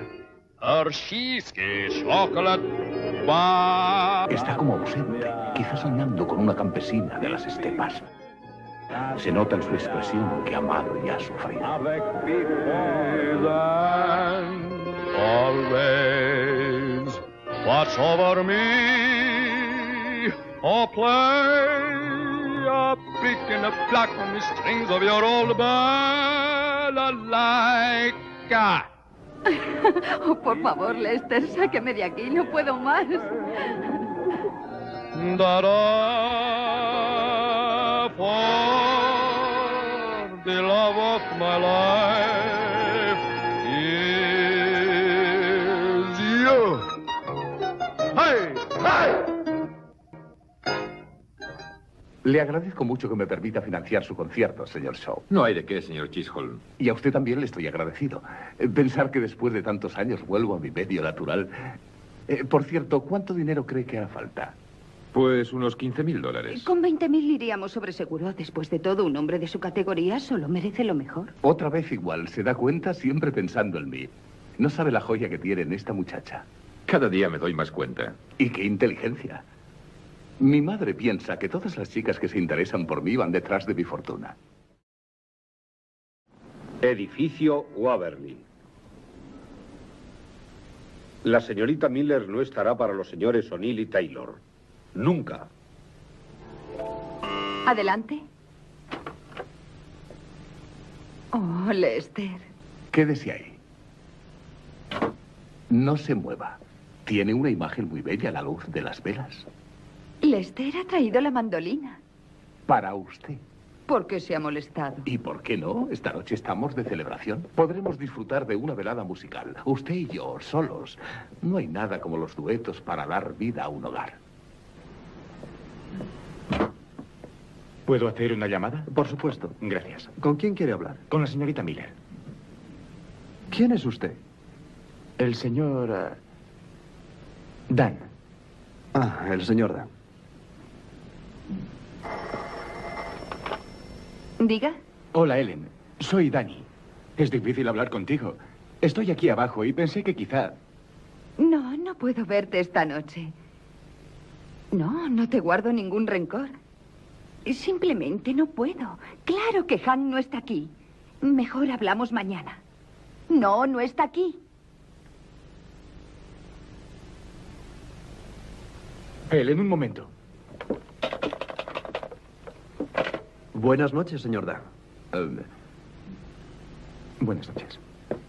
Está como ausente, quizás soñando con una campesina de las estepas. Se nota en su expresión que ha amado y ha sufrido. Always watch over me, or play a pick in the pluck on the strings of your old balalaika. Oh, por favor, Lester, sáqueme de aquí, no puedo más. Da-da, for the love of my life is you. Hey, hey. Le agradezco mucho que me permita financiar su concierto, señor Shaw. No hay de qué, señor Chisholm. Y a usted también le estoy agradecido. Pensar que después de tantos años vuelvo a mi medio natural. Por cierto, ¿cuánto dinero cree que hará falta? Pues unos $15.000. Con 20.000 iríamos sobre seguro. Después de todo, un hombre de su categoría solo merece lo mejor. Otra vez igual, se da cuenta siempre pensando en mí. No sabe la joya que tiene en esta muchacha. Cada día me doy más cuenta. Y qué inteligencia. Mi madre piensa que todas las chicas que se interesan por mí van detrás de mi fortuna. Edificio Waverly. La señorita Miller no estará para los señores O'Neill y Taylor. Nunca. Adelante. Oh, Lester. Quédese ahí. No se mueva. Tiene una imagen muy bella a la luz de las velas. Lester ha traído la mandolina. Para usted. ¿Por qué se ha molestado? ¿Y por qué no? Esta noche estamos de celebración. Podremos disfrutar de una velada musical. Usted y yo, solos. No hay nada como los duetos para dar vida a un hogar. ¿Puedo hacer una llamada? Por supuesto. Gracias. ¿Con quién quiere hablar? Con la señorita Miller. ¿Quién es usted? El señor... Dan. Ah, el señor Dan. Diga. Hola, Ellen. Soy Danny. Es difícil hablar contigo. Estoy aquí abajo y pensé que quizá... No, no puedo verte esta noche. No, no te guardo ningún rencor. Simplemente no puedo. Claro que Han no está aquí. Mejor hablamos mañana. No, no está aquí. Ellen, un momento. Buenas noches, señor Dan. Buenas noches.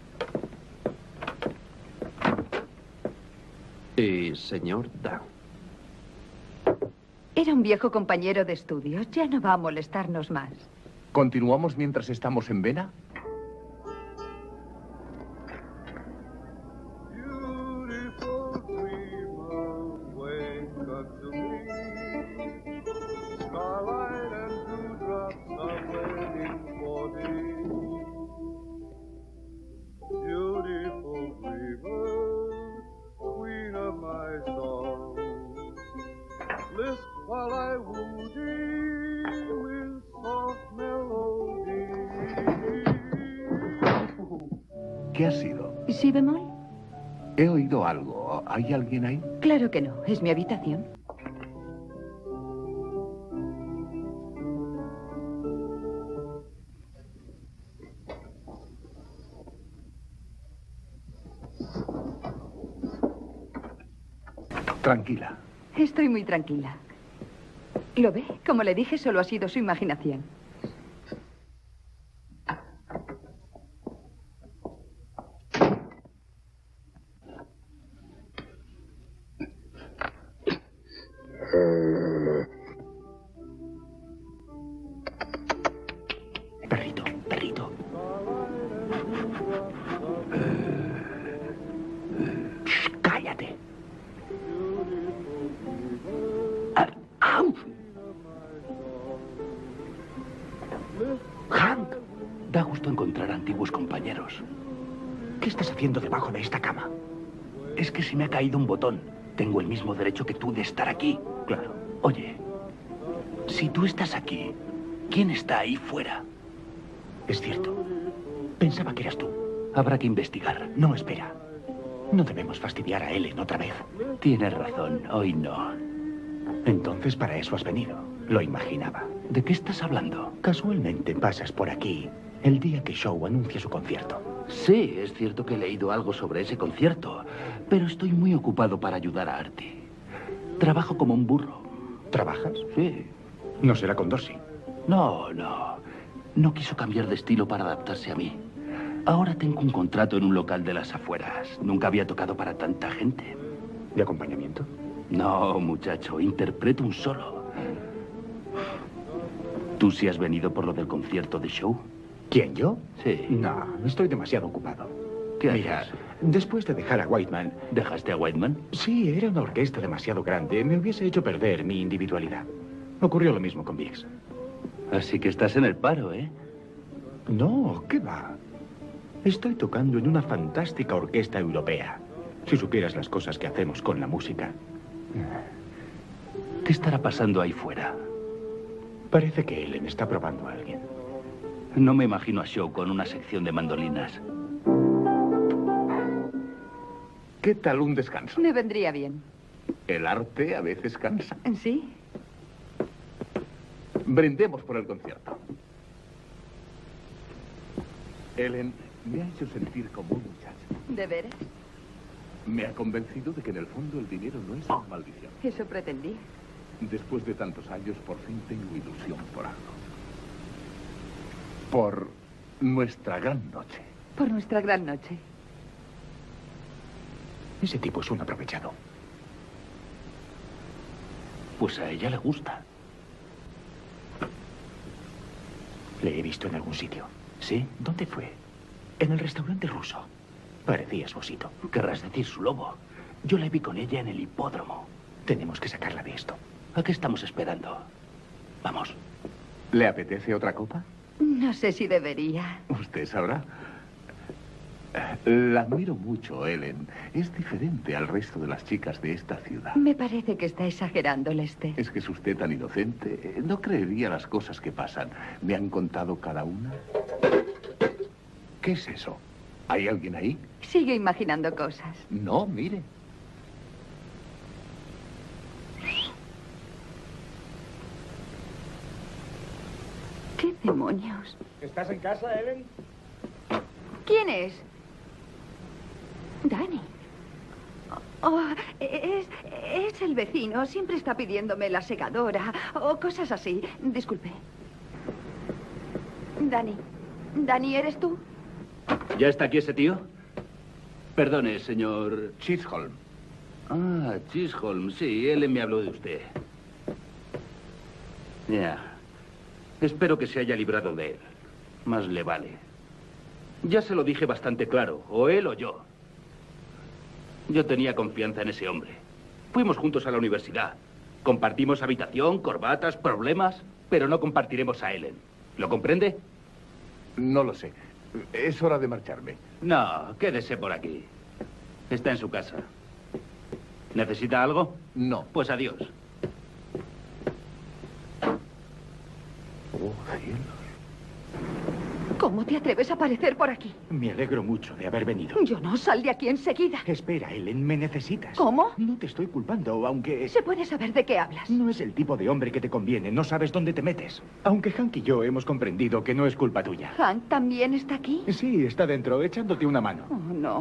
Y señor Dan. Era un viejo compañero de estudios. Ya no va a molestarnos más. ¿Continuamos mientras estamos en vena? ¿Qué ha sido? ¿Sí bemol? He oído algo. ¿Hay alguien ahí? Claro que no. Es mi habitación. Tranquila. Estoy muy tranquila. ¿Lo ve? Como le dije, solo ha sido su imaginación. Perrito, perrito. Cállate. ¡Au! Hank, da gusto encontrar antiguos compañeros. ¿Qué estás haciendo debajo de esta cama? Es que se me ha caído un botón. Tengo el mismo derecho que tú de estar aquí. Claro. Oye, si tú estás aquí, ¿quién está ahí fuera? Es cierto. Pensaba que eras tú. Habrá que investigar. No, espera. No debemos fastidiar a Ellen otra vez. Tienes razón, hoy no. Entonces para eso has venido. Lo imaginaba. ¿De qué estás hablando? Casualmente pasas por aquí el día que Shaw anuncia su concierto. Sí, es cierto que he leído algo sobre ese concierto, pero estoy muy ocupado para ayudar a Artie. Trabajo como un burro. ¿Trabajas? Sí. No será con Dorsey. No. No quiso cambiar de estilo para adaptarse a mí. Ahora tengo un contrato en un local de las afueras. Nunca había tocado para tanta gente. ¿De acompañamiento? No, muchacho, interpreto un solo. ¿Tú sí has venido por lo del concierto de Shaw? ¿Quién, yo? Sí. No, estoy demasiado ocupado. ¿Qué Mira, haces? después de dejar a Whiteman... ¿Dejaste a Whiteman? Sí, era una orquesta demasiado grande. Me hubiese hecho perder mi individualidad. Ocurrió lo mismo con Biggs. Así que estás en el paro, ¿eh? No, ¿qué va? Estoy tocando en una fantástica orquesta europea. Si supieras las cosas que hacemos con la música. ¿Qué estará pasando ahí fuera? Parece que Ellen está probando a alguien. No me imagino a Shaw con una sección de mandolinas. ¿Qué tal un descanso? Me vendría bien. El arte a veces cansa. ¿Sí? Brindemos por el concierto. Ellen me ha hecho sentir como un muchacho. ¿De veras? Me ha convencido de que en el fondo el dinero no es una maldición. Eso pretendí. Después de tantos años, por fin tengo ilusión por algo. Por nuestra gran noche. Por nuestra gran noche. Ese tipo es un aprovechado. Pues a ella le gusta. Le he visto en algún sitio. ¿Sí? ¿Dónde fue? En el restaurante ruso. Parecía su osito. Querrás decir su lobo. Yo la vi con ella en el hipódromo. Tenemos que sacarla de esto. ¿A qué estamos esperando? Vamos. ¿Le apetece otra copa? No sé si debería. Usted sabrá. La admiro mucho, Ellen. Es diferente al resto de las chicas de esta ciudad. Me parece que está exagerando, Lester. Es que es usted tan inocente. No creería las cosas que pasan. ¿Me han contado cada una? ¿Qué es eso? ¿Hay alguien ahí? Sigue imaginando cosas. No, mire. ¿Qué demonios? ¿Estás en casa, Ellen? ¿Quién es? Danny. Oh, es el vecino. Siempre está pidiéndome la segadora o cosas así. Disculpe. Danny. Danny, ¿eres tú? ¿Ya está aquí ese tío? Perdone, señor... Chisholm. Ah, Chisholm. Sí, él me habló de usted. Ya. Espero que se haya librado de él. Más le vale. Ya se lo dije bastante claro. O él o yo. Yo tenía confianza en ese hombre. Fuimos juntos a la universidad. Compartimos habitación, corbatas, problemas, pero no compartiremos a Ellen. ¿Lo comprende? No lo sé. Es hora de marcharme. No, quédese por aquí. Está en su casa. ¿Necesita algo? No. Pues adiós. Oh, cielos. ¿Cómo te atreves a aparecer por aquí? Me alegro mucho de haber venido. Yo no, sal de aquí enseguida. Espera, Ellen, me necesitas. ¿Cómo? No te estoy culpando, aunque... ¿Se puede saber de qué hablas? No es el tipo de hombre que te conviene, no sabes dónde te metes. Aunque Hank y yo hemos comprendido que no es culpa tuya. ¿Hank también está aquí? Sí, está dentro, echándote una mano. Oh, no.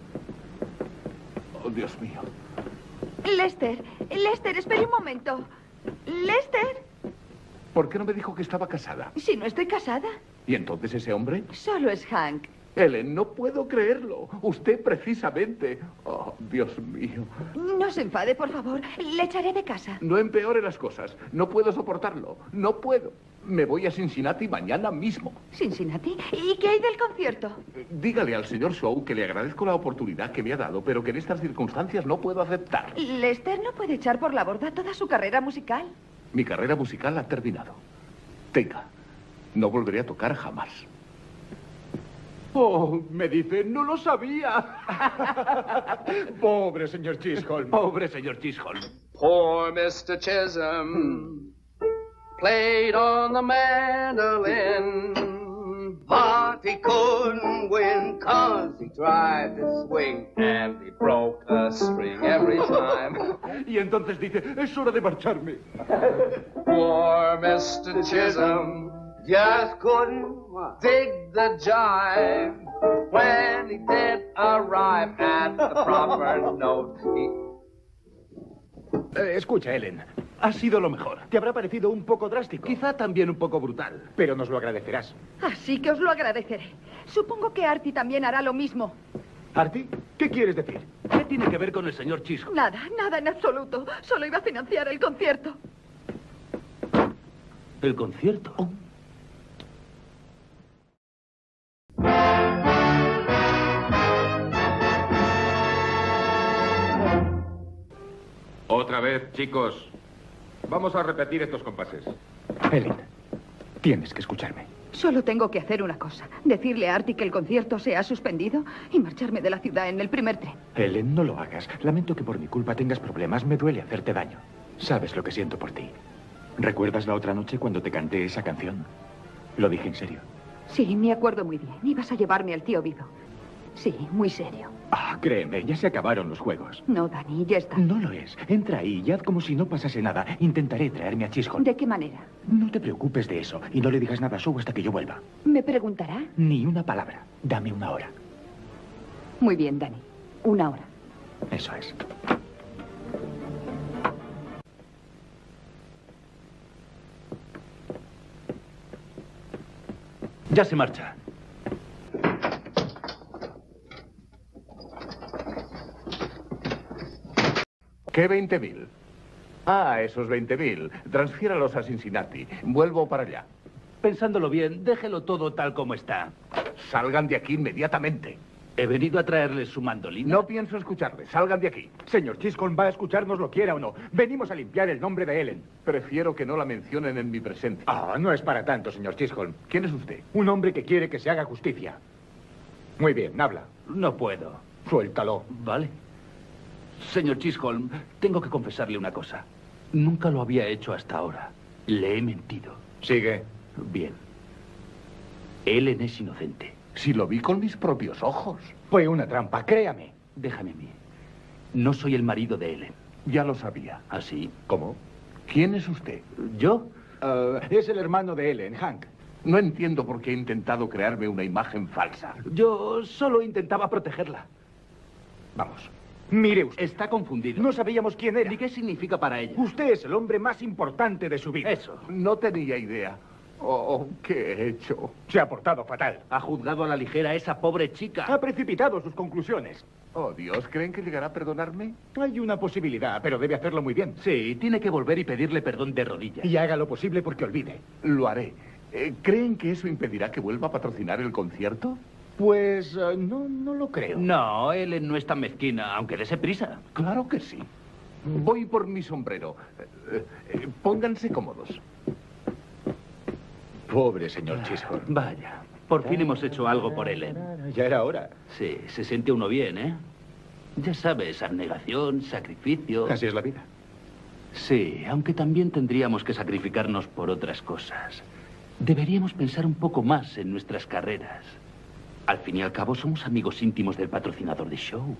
Oh, Dios mío. Lester, espere un momento. Lester. ¿Por qué no me dijo que estaba casada? Si no estoy casada. ¿Y entonces ese hombre? Solo es Hank. Ellen, no puedo creerlo. Usted precisamente. Oh, Dios mío. No se enfade, por favor. Le echaré de casa. No empeore las cosas. No puedo soportarlo. No puedo. Me voy a Cincinnati mañana mismo. ¿Cincinnati? ¿Y qué hay del concierto? Dígale al señor Shaw que le agradezco la oportunidad que me ha dado, pero que en estas circunstancias no puedo aceptar. Lester no puede echar por la borda toda su carrera musical. Mi carrera musical ha terminado. Tenga. No volveré a tocar jamás. Oh, me dice, no lo sabía. Pobre señor Chisholm. Pobre señor Chisholm. Poor Mr. Chisholm played on the mandolin, but he couldn't win 'cause he tried to swing and he broke a string every time. Y entonces dice, es hora de marcharme. Poor Mr. Chisholm just couldn't dig the jive. When he did arrive at the proper note, Escucha, Ellen. Ha sido lo mejor. Te habrá parecido un poco drástico. Quizá también un poco brutal. Pero nos lo agradecerás. Así que os lo agradeceré. Supongo que Artie también hará lo mismo. ¿Artie? ¿Qué quieres decir? ¿Qué tiene que ver con el señor Chisholm? Nada en absoluto. Solo iba a financiar el concierto. ¿El concierto? Oh. Otra vez, chicos. Vamos a repetir estos compases. Ellen, tienes que escucharme. Solo tengo que hacer una cosa. Decirle a Artie que el concierto se ha suspendido y marcharme de la ciudad en el primer tren. Ellen, no lo hagas. Lamento que por mi culpa tengas problemas. Me duele hacerte daño. Sabes lo que siento por ti. ¿Recuerdas la otra noche cuando te canté esa canción? Lo dije en serio. Sí, me acuerdo muy bien. Ibas a llevarme al tío vivo. Sí, muy serio. Ah, créeme, ya se acabaron los juegos. No, Danny, ya está. No lo es. Entra ahí y haz como si no pasase nada. Intentaré traerme a Chisholm. ¿De qué manera? No te preocupes de eso y no le digas nada a Shaw hasta que yo vuelva. ¿Me preguntará? Ni una palabra. Dame una hora. Muy bien, Danny. Una hora. Eso es. Ya se marcha. ¿Qué 20.000? Ah, esos 20.000. Transfiéralos a Cincinnati. Vuelvo para allá. Pensándolo bien, déjelo todo tal como está. Salgan de aquí inmediatamente. He venido a traerles su mandolina. No pienso escucharles. Salgan de aquí. Señor Chisholm, va a escucharnos lo quiera o no. Venimos a limpiar el nombre de Ellen. Prefiero que no la mencionen en mi presencia. Ah, no es para tanto, señor Chisholm. ¿Quién es usted? Un hombre que quiere que se haga justicia. Muy bien, habla. No puedo. Suéltalo. Vale. Señor Chisholm, tengo que confesarle una cosa. Nunca lo había hecho hasta ahora. Le he mentido. Sigue. Bien. Ellen es inocente. Si lo vi con mis propios ojos. Fue una trampa, créame. Déjame a mí. No soy el marido de Ellen. Ya lo sabía. ¿Ah, sí? ¿Cómo? ¿Quién es usted? ¿Yo? Es el hermano de Ellen, Hank. No entiendo por qué he intentado crearme una imagen falsa. Yo solo intentaba protegerla. Vamos. Mire usted. Está confundido. No sabíamos quién era. ¿Y qué significa para ella? Usted es el hombre más importante de su vida. Eso. No tenía idea. Oh, ¿qué he hecho? Se ha portado fatal. Ha juzgado a la ligera a esa pobre chica. Ha precipitado sus conclusiones. Oh, Dios, ¿creen que llegará a perdonarme? Hay una posibilidad, pero debe hacerlo muy bien. Sí, tiene que volver y pedirle perdón de rodillas. Y haga lo posible porque olvide. Lo haré. ¿Creen que eso impedirá que vuelva a patrocinar el concierto? Pues no lo creo. No, Ellen no es tan mezquina, aunque dése prisa. Claro que sí. Voy por mi sombrero. Pónganse cómodos. Pobre señor Chisholm. Vaya, por fin hemos hecho algo por Ellen. Ya era hora. Sí, se siente uno bien, ¿eh? Ya sabes, abnegación, sacrificio. Así es la vida. Sí, aunque también tendríamos que sacrificarnos por otras cosas. Deberíamos pensar un poco más en nuestras carreras. Al fin y al cabo, somos amigos íntimos del patrocinador de show.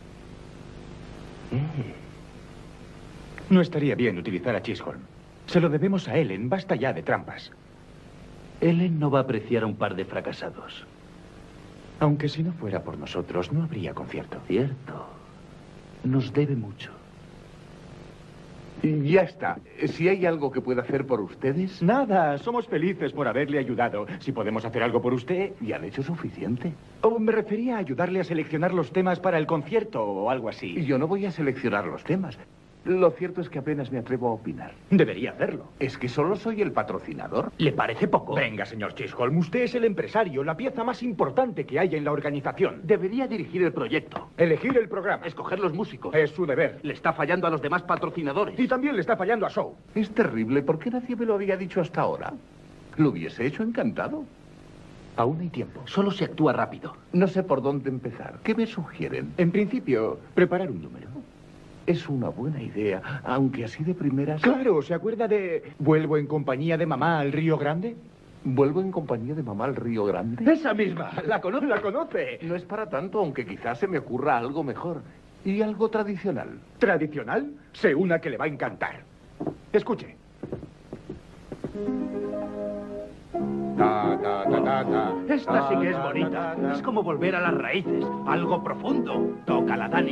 No estaría bien utilizar a Chisholm. Se lo debemos a Ellen. Basta ya de trampas. Ellen no va a apreciar a un par de fracasados. Aunque si no fuera por nosotros, no habría concierto. Cierto. Nos debe mucho. Y ya está. Si hay algo que pueda hacer por ustedes... Nada, somos felices por haberle ayudado. Si podemos hacer algo por usted... ¿Y han hecho suficiente? Oh, me refería a ayudarle a seleccionar los temas para el concierto o algo así. Yo no voy a seleccionar los temas. Lo cierto es que apenas me atrevo a opinar. Debería hacerlo. ¿Es que solo soy el patrocinador? ¿Le parece poco? Venga, señor Chisholm, usted es el empresario, la pieza más importante que hay en la organización. Debería dirigir el proyecto. Elegir el programa. Escoger los músicos. Es su deber. Le está fallando a los demás patrocinadores. Y también le está fallando a Show. Es terrible. ¿Por qué nadie me lo había dicho hasta ahora? Lo hubiese hecho encantado. Aún hay tiempo. Solo se actúa rápido. No sé por dónde empezar. ¿Qué me sugieren? En principio, preparar un número. Es una buena idea, aunque así de primeras... Claro, ¿se acuerda de Vuelvo en compañía de mamá al Río Grande? ¿Vuelvo en compañía de mamá al Río Grande? Esa misma, la conoce. No es para tanto, aunque quizás se me ocurra algo mejor. Y algo tradicional. ¿Tradicional? Sé una que le va a encantar. Escuche. Esta sí que es bonita. Es como volver a las raíces. Algo profundo. Tócala, Dani.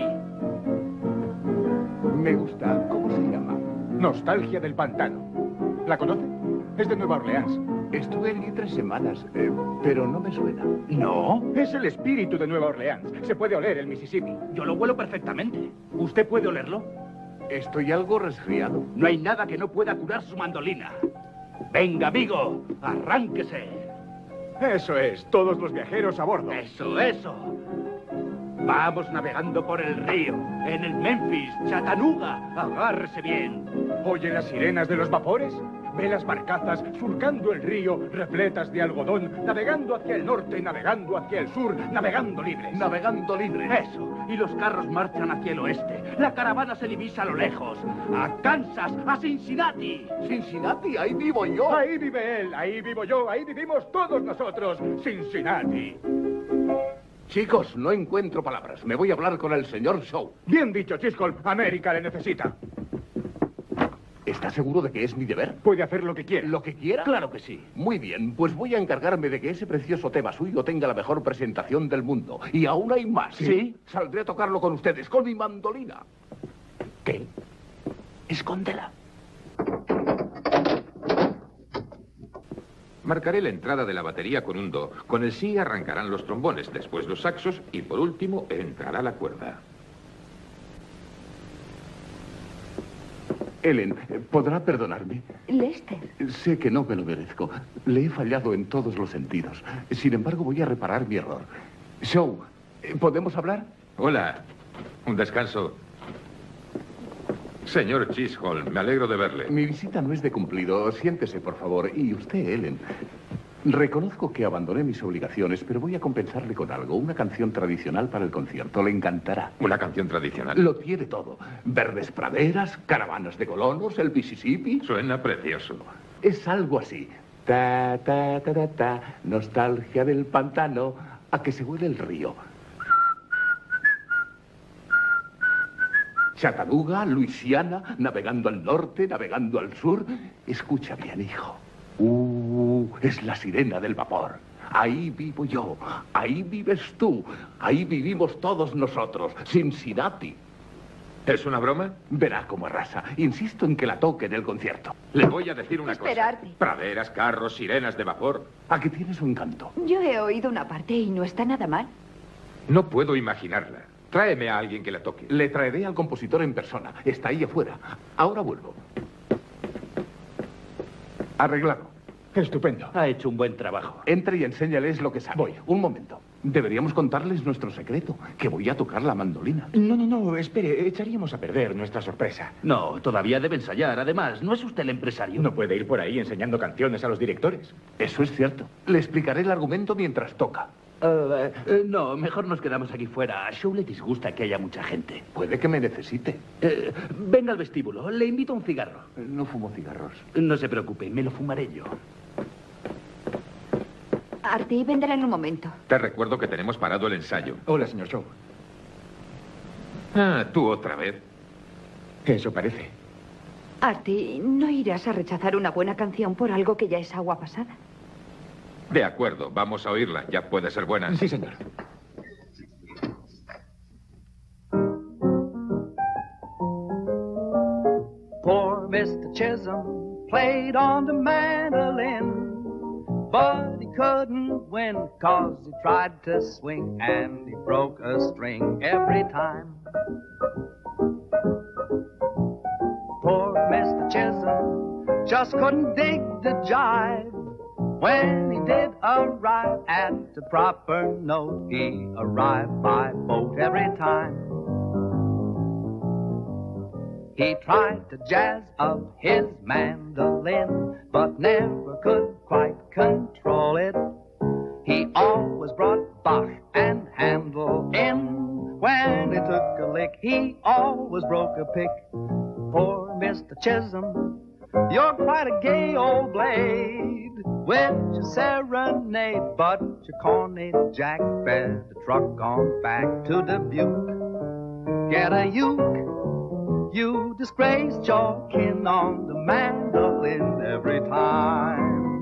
Me gusta. ¿Cómo se llama? Nostalgia del Pantano. ¿La conoce? Es de Nueva Orleans. Estuve allí 3 semanas, pero no me suena. ¿No? Es el espíritu de Nueva Orleans. Se puede oler el Mississippi. Yo lo huelo perfectamente. ¿Usted puede olerlo? Estoy algo resfriado. No hay nada que no pueda curar su mandolina. Venga, amigo, arránquese. Eso es, todos los viajeros a bordo. Eso. Vamos navegando por el río, en el Memphis, Chattanooga. Agárrese bien. ¿Oye las sirenas de los vapores? Ve las barcazas surcando el río, repletas de algodón, navegando hacia el norte, navegando hacia el sur, navegando libres. Navegando libres. Eso. Y los carros marchan hacia el oeste. La caravana se divisa a lo lejos. A Kansas, a Cincinnati. Cincinnati, ahí vivo yo. Ahí vive él, ahí vivo yo, ahí vivimos todos nosotros. Cincinnati. Chicos, no encuentro palabras. Me voy a hablar con el señor Shaw. Bien dicho, Chisholm. América le necesita. ¿Está seguro de que es mi deber? Puede hacer lo que quiera. ¿Lo que quiera? Claro que sí. Muy bien, pues voy a encargarme de que ese precioso tema suyo tenga la mejor presentación del mundo. Y aún hay más. ¿Sí? Saldré a tocarlo con ustedes, con mi mandolina. ¿Qué? Escóndela. Marcaré la entrada de la batería con un do. Con el si arrancarán los trombones, después los saxos y por último entrará la cuerda. Ellen, ¿podrá perdonarme? Lester. Sé que no me lo merezco. Le he fallado en todos los sentidos. Sin embargo, voy a reparar mi error. Shaw, ¿podemos hablar? Hola. Un descanso. Señor Chisholm, me alegro de verle. Mi visita no es de cumplido. Siéntese, por favor. Y usted, Ellen. Reconozco que abandoné mis obligaciones, pero voy a compensarle con algo. Una canción tradicional para el concierto. Le encantará. ¿Una canción tradicional? Lo tiene todo. Verdes praderas, caravanas de colonos, el Mississippi. Suena precioso. Es algo así. Ta, ta, ta, ta, ta. Nostalgia del pantano. A que se huele el río. Chattanooga, Luisiana, navegando al norte, navegando al sur. Escucha bien, hijo. Es la sirena del vapor. Ahí vivo yo, ahí vives tú, ahí vivimos todos nosotros. Cincinnati. ¿Es una broma? Verá cómo arrasa. Insisto en que la toque en el concierto. Le voy a decir una Esperarte. cosa. Praderas, carros, sirenas de vapor. Aquí tiene su encanto. Yo he oído una parte y no está nada mal. No puedo imaginarla. Tráeme a alguien que la toque. Le traeré al compositor en persona. Está ahí afuera. Ahora vuelvo. Arreglado. Estupendo. Ha hecho un buen trabajo. Entre y enséñales lo que sabe. Voy. Un momento. Deberíamos contarles nuestro secreto, que voy a tocar la mandolina. No, espere. Echaríamos a perder nuestra sorpresa. No, todavía debe ensayar. Además, ¿no es usted el empresario? No puede ir por ahí enseñando canciones a los directores. Eso es cierto. Le explicaré el argumento mientras toca. No, mejor nos quedamos aquí fuera. A Shaw le disgusta que haya mucha gente. Puede que me necesite. Venga al vestíbulo. Le invito a un cigarro. No fumo cigarros. No se preocupe, me lo fumaré yo. Artie vendrá en un momento. Te recuerdo que tenemos parado el ensayo. Hola, señor Shaw. Ah, tú otra vez. Eso parece. Artie, no irás a rechazar una buena canción por algo que ya es agua pasada. De acuerdo, vamos a oírla. Ya puede ser buena. Sí, señor. Poor Mr. Chisholm played on the mandolin, but he couldn't win 'cause he tried to swing and he broke a string every time. Poor Mr. Chisholm just couldn't dig the jive. When he did arrive at the proper note, he arrived by boat every time. He tried to jazz up his mandolin, but never could quite control it. He always brought Bach and Handel in. When he took a lick, he always broke a pick. Poor Mr. Chisholm, you're quite a gay old blade with your serenade, but your corny Jack fed the truck on back to Dubuque. Get a uke. You disgraced your kin on the mandolin every time.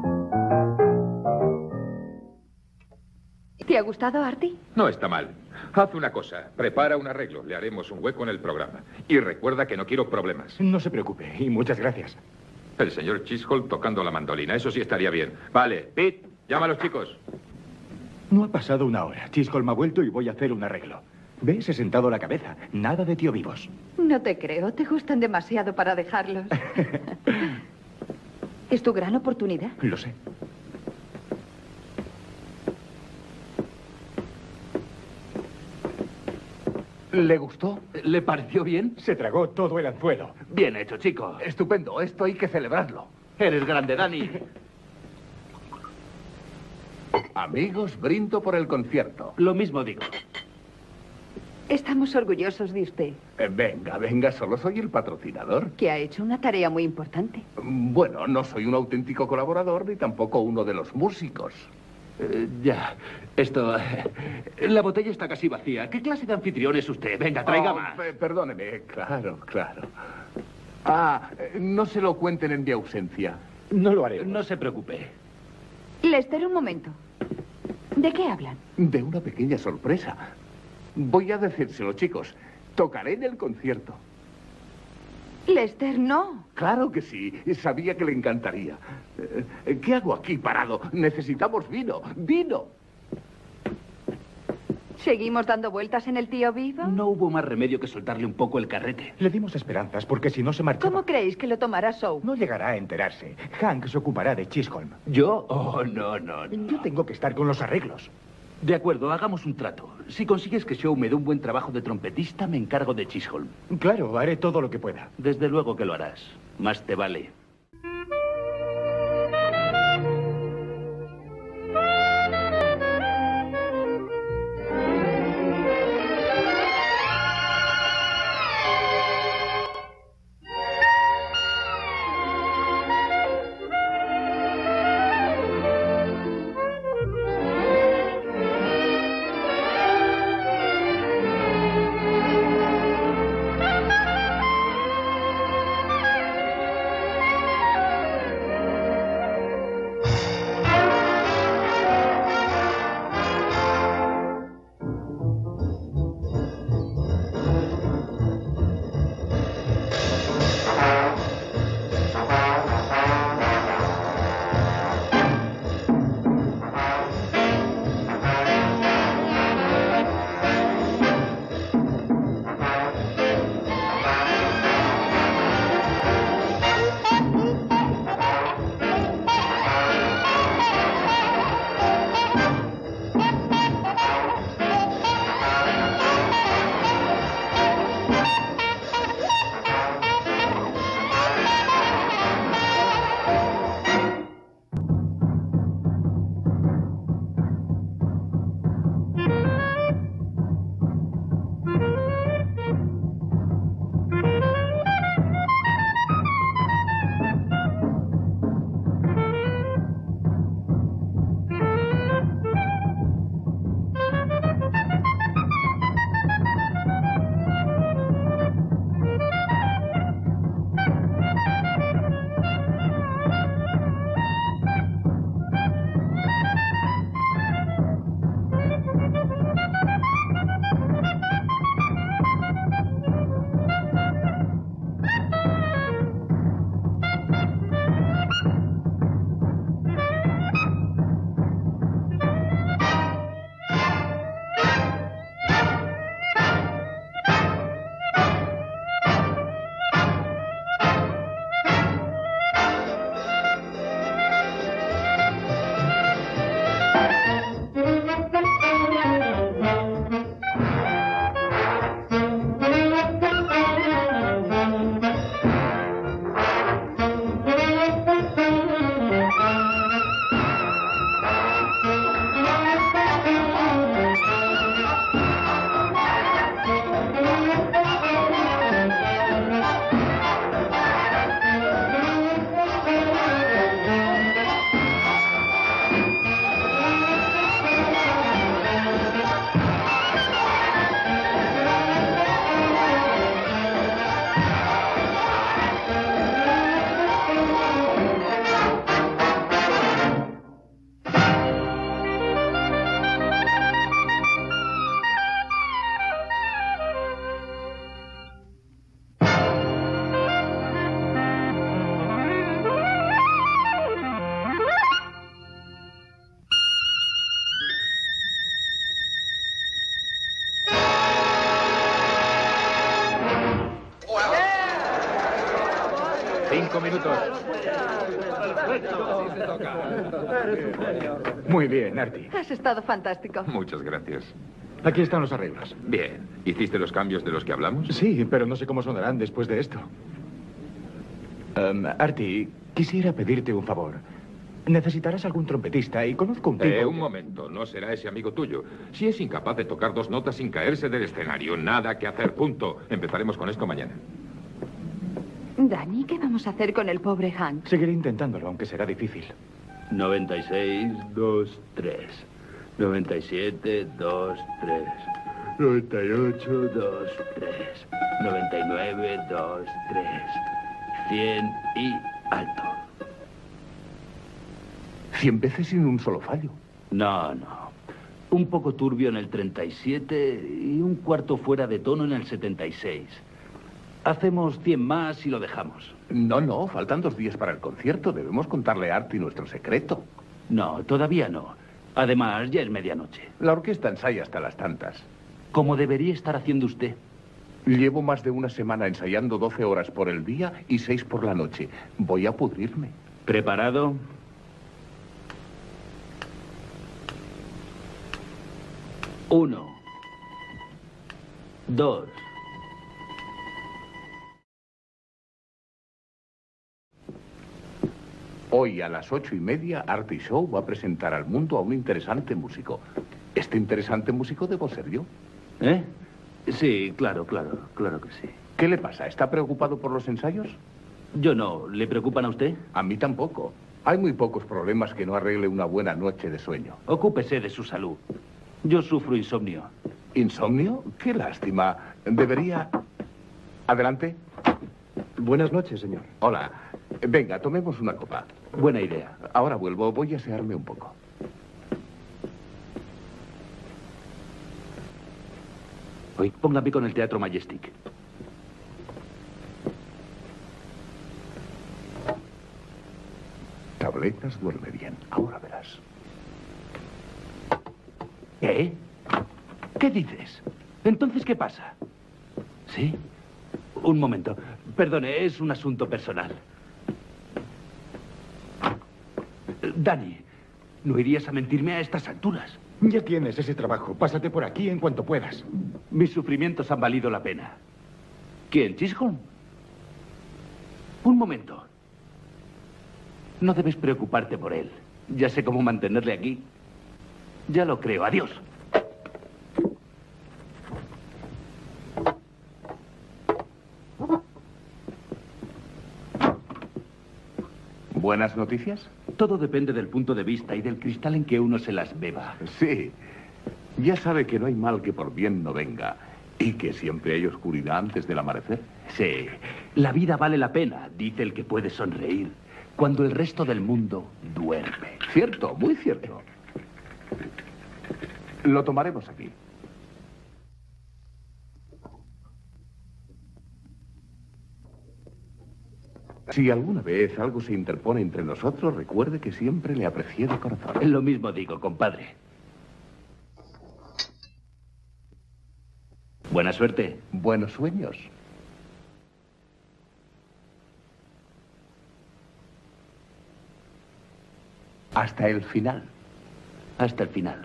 ¿Te ha gustado, Artie? No está mal. Haz una cosa. Prepara un arreglo. Le haremos un hueco en el programa. Y recuerda que no quiero problemas. No se preocupe. Y muchas gracias. El señor Chisholm tocando la mandolina. Eso sí estaría bien. Vale. Pete, llama a los chicos. No ha pasado una hora. Chisholm ha vuelto y voy a hacer un arreglo. ¿Ves? He sentado la cabeza. Nada de tío vivos. No te creo. Te gustan demasiado para dejarlos. ¿Es tu gran oportunidad? Lo sé. ¿Le gustó? ¿Le pareció bien? Se tragó todo el anzuelo. Bien hecho, chico. Estupendo. Esto hay que celebrarlo. Eres grande, Danny. Amigos, brindo por el concierto. Lo mismo digo. Estamos orgullosos de usted, Venga, solo soy el patrocinador. que ha hecho una tarea muy importante. Bueno, no soy un auténtico colaborador ni tampoco uno de los músicos. Ya. Esto... la botella está casi vacía. ¿Qué clase de anfitrión es usted? Venga, traiga más. Perdóneme, claro. No se lo cuenten en mi ausencia. No lo haré. No se preocupe. Lester, un momento. ¿De qué hablan? De una pequeña sorpresa. Voy a decírselo, chicos. Tocaré en el concierto. Lester, no. Claro que sí. Sabía que le encantaría. ¿Qué hago aquí parado? Necesitamos vino. ¡Vino! ¿Seguimos dando vueltas en el tío vivo? No hubo más remedio que soltarle un poco el carrete. Le dimos esperanzas, porque si no se marchaba... ¿Cómo creéis que lo tomará Soap? No llegará a enterarse. Hank se ocupará de Chisholm. ¿Yo? Oh, no. Yo tengo que estar con los arreglos. De acuerdo, hagamos un trato. Si consigues que Shaw me dé un buen trabajo de trompetista, me encargo de Chisholm. Claro, haré todo lo que pueda. Desde luego que lo harás. Más te vale. Muy bien, Artie. Has estado fantástico. Muchas gracias. Aquí están los arreglos. Bien. ¿Hiciste los cambios de los que hablamos? Sí, pero no sé cómo sonarán después de esto. Artie, quisiera pedirte un favor. Necesitarás algún trompetista y conozco un tipo... Un momento, no será ese amigo tuyo. Si es incapaz de tocar dos notas sin caerse del escenario, nada que hacer, punto. Empezaremos con esto mañana. Danny, ¿qué vamos a hacer con el pobre Hank? Seguiré intentándolo, aunque será difícil. 96, 2, 3. 97, 2, 3. 98, 2, 3. 99, 2, 3. 100 y alto. 100 veces sin un solo fallo. No. Un poco turbio en el 37 y un cuarto fuera de tono en el 76. Hacemos 100 más y lo dejamos. No, faltan 2 días para el concierto. Debemos contarle a Artie nuestro secreto. No, todavía no. Además, ya es medianoche. La orquesta ensaya hasta las tantas. Como debería estar haciendo usted. Llevo más de una semana ensayando 12 horas por el día y 6 por la noche. Voy a pudrirme. ¿Preparado? 1, 2. Hoy a las 8:30, Artie Shaw va a presentar al mundo a un interesante músico. Este interesante músico debo ser yo. ¿Eh? Sí, claro que sí. ¿Qué le pasa? ¿Está preocupado por los ensayos? Yo no. ¿Le preocupan a usted? A mí tampoco. Hay muy pocos problemas que no arregle una buena noche de sueño. Ocúpese de su salud. Yo sufro insomnio. ¿Insomnio? Qué lástima. Debería... Adelante. Buenas noches, señor. Hola. Venga, tomemos una copa. Buena idea. Ahora vuelvo. Voy a asearme un poco. Hoy póngame con el Teatro Majestic. Tabletas duerme bien. Ahora verás. ¿Eh? ¿Qué dices? ¿Entonces qué pasa? ¿Sí? Un momento. Perdone, es un asunto personal. Danny, ¿no irías a mentirme a estas alturas? Ya tienes ese trabajo. Pásate por aquí en cuanto puedas. Mis sufrimientos han valido la pena. ¿Quién, Chisholm? Un momento. No debes preocuparte por él. Ya sé cómo mantenerle aquí. Ya lo creo. Adiós. ¿Buenas noticias? Todo depende del punto de vista y del cristal en que uno se las beba. Sí. Ya sabe que no hay mal que por bien no venga. Y que siempre hay oscuridad antes del amanecer. Sí. La vida vale la pena, dice el que puede sonreír, cuando el resto del mundo duerme. Cierto, muy cierto. Lo tomaremos aquí. Si alguna vez algo se interpone entre nosotros, recuerde que siempre le aprecié de corazón. Lo mismo digo, compadre. Buena suerte. Buenos sueños. Hasta el final. Hasta el final.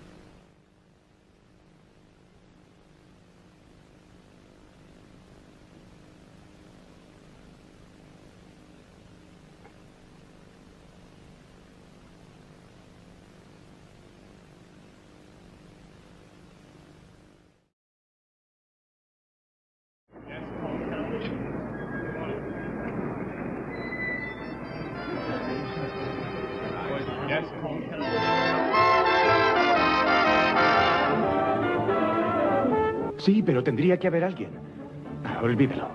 Sí, pero tendría que haber alguien. Olvídalo.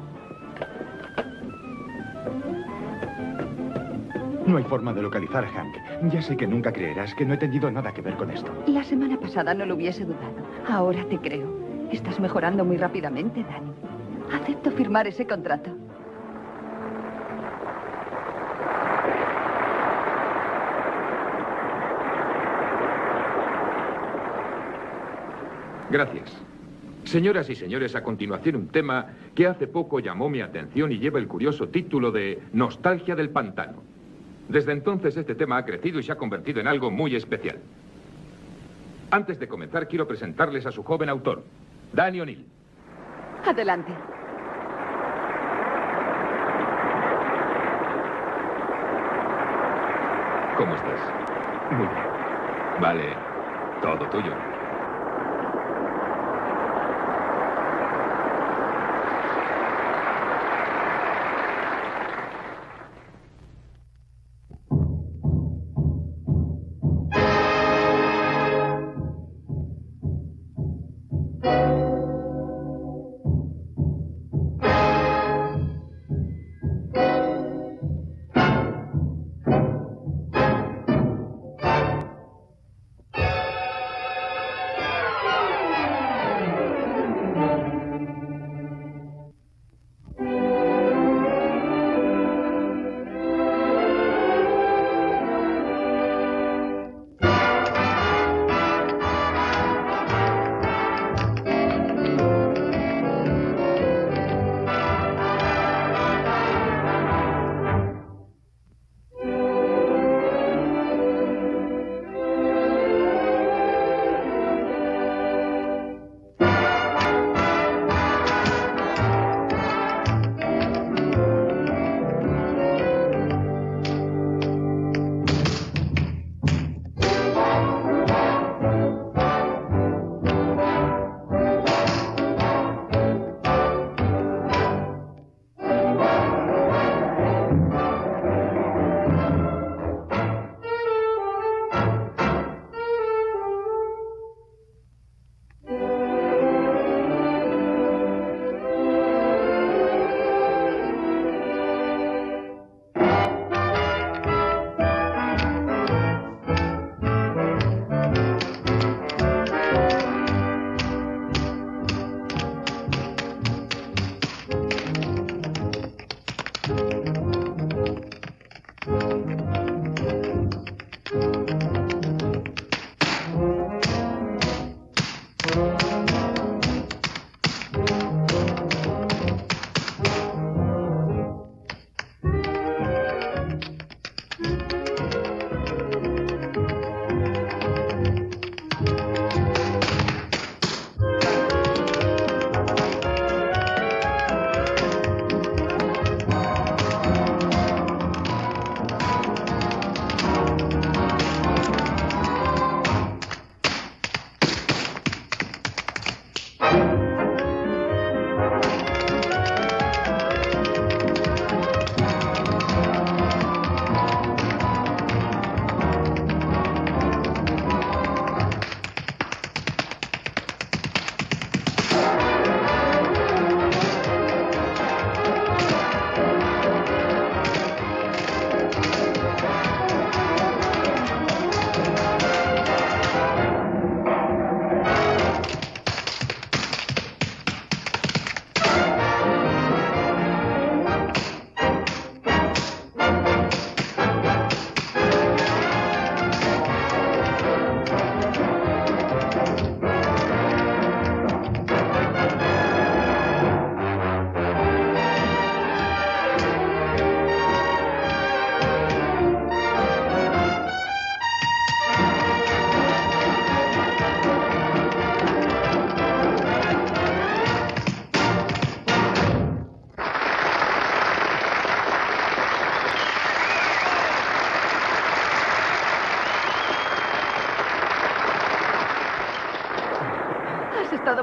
No hay forma de localizar a Hank. Ya sé que nunca creerás que no he tenido nada que ver con esto. La semana pasada no lo hubiese dudado. Ahora te creo. Estás mejorando muy rápidamente, Danny. Acepto firmar ese contrato. Gracias. Señoras y señores, a continuación un tema que hace poco llamó mi atención y lleva el curioso título de Nostalgia del Pantano. Desde entonces este tema ha crecido y se ha convertido en algo muy especial. Antes de comenzar, quiero presentarles a su joven autor, Danny O'Neill. Adelante. ¿Cómo estás? Muy bien. Vale, todo tuyo.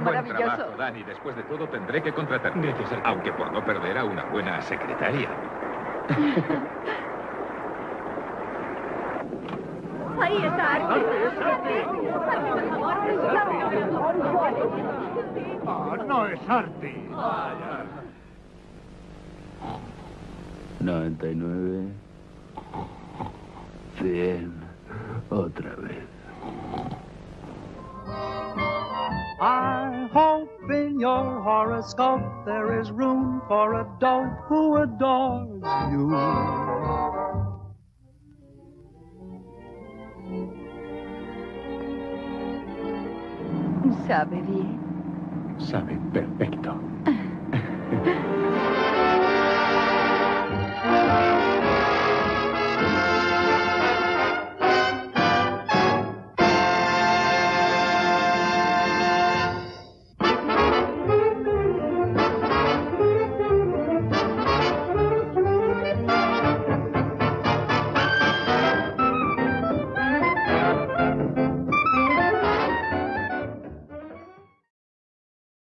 sido Buen maravilloso. trabajo, Dani. Después de todo tendré que contratarte. Aunque por no perder a una buena secretaria. Ahí está Artie. No es Artie. 99, 100, otra vez. I hope in your horoscope there is room for a dope who adores you. ¿Sabe bien? Sabe perfecto.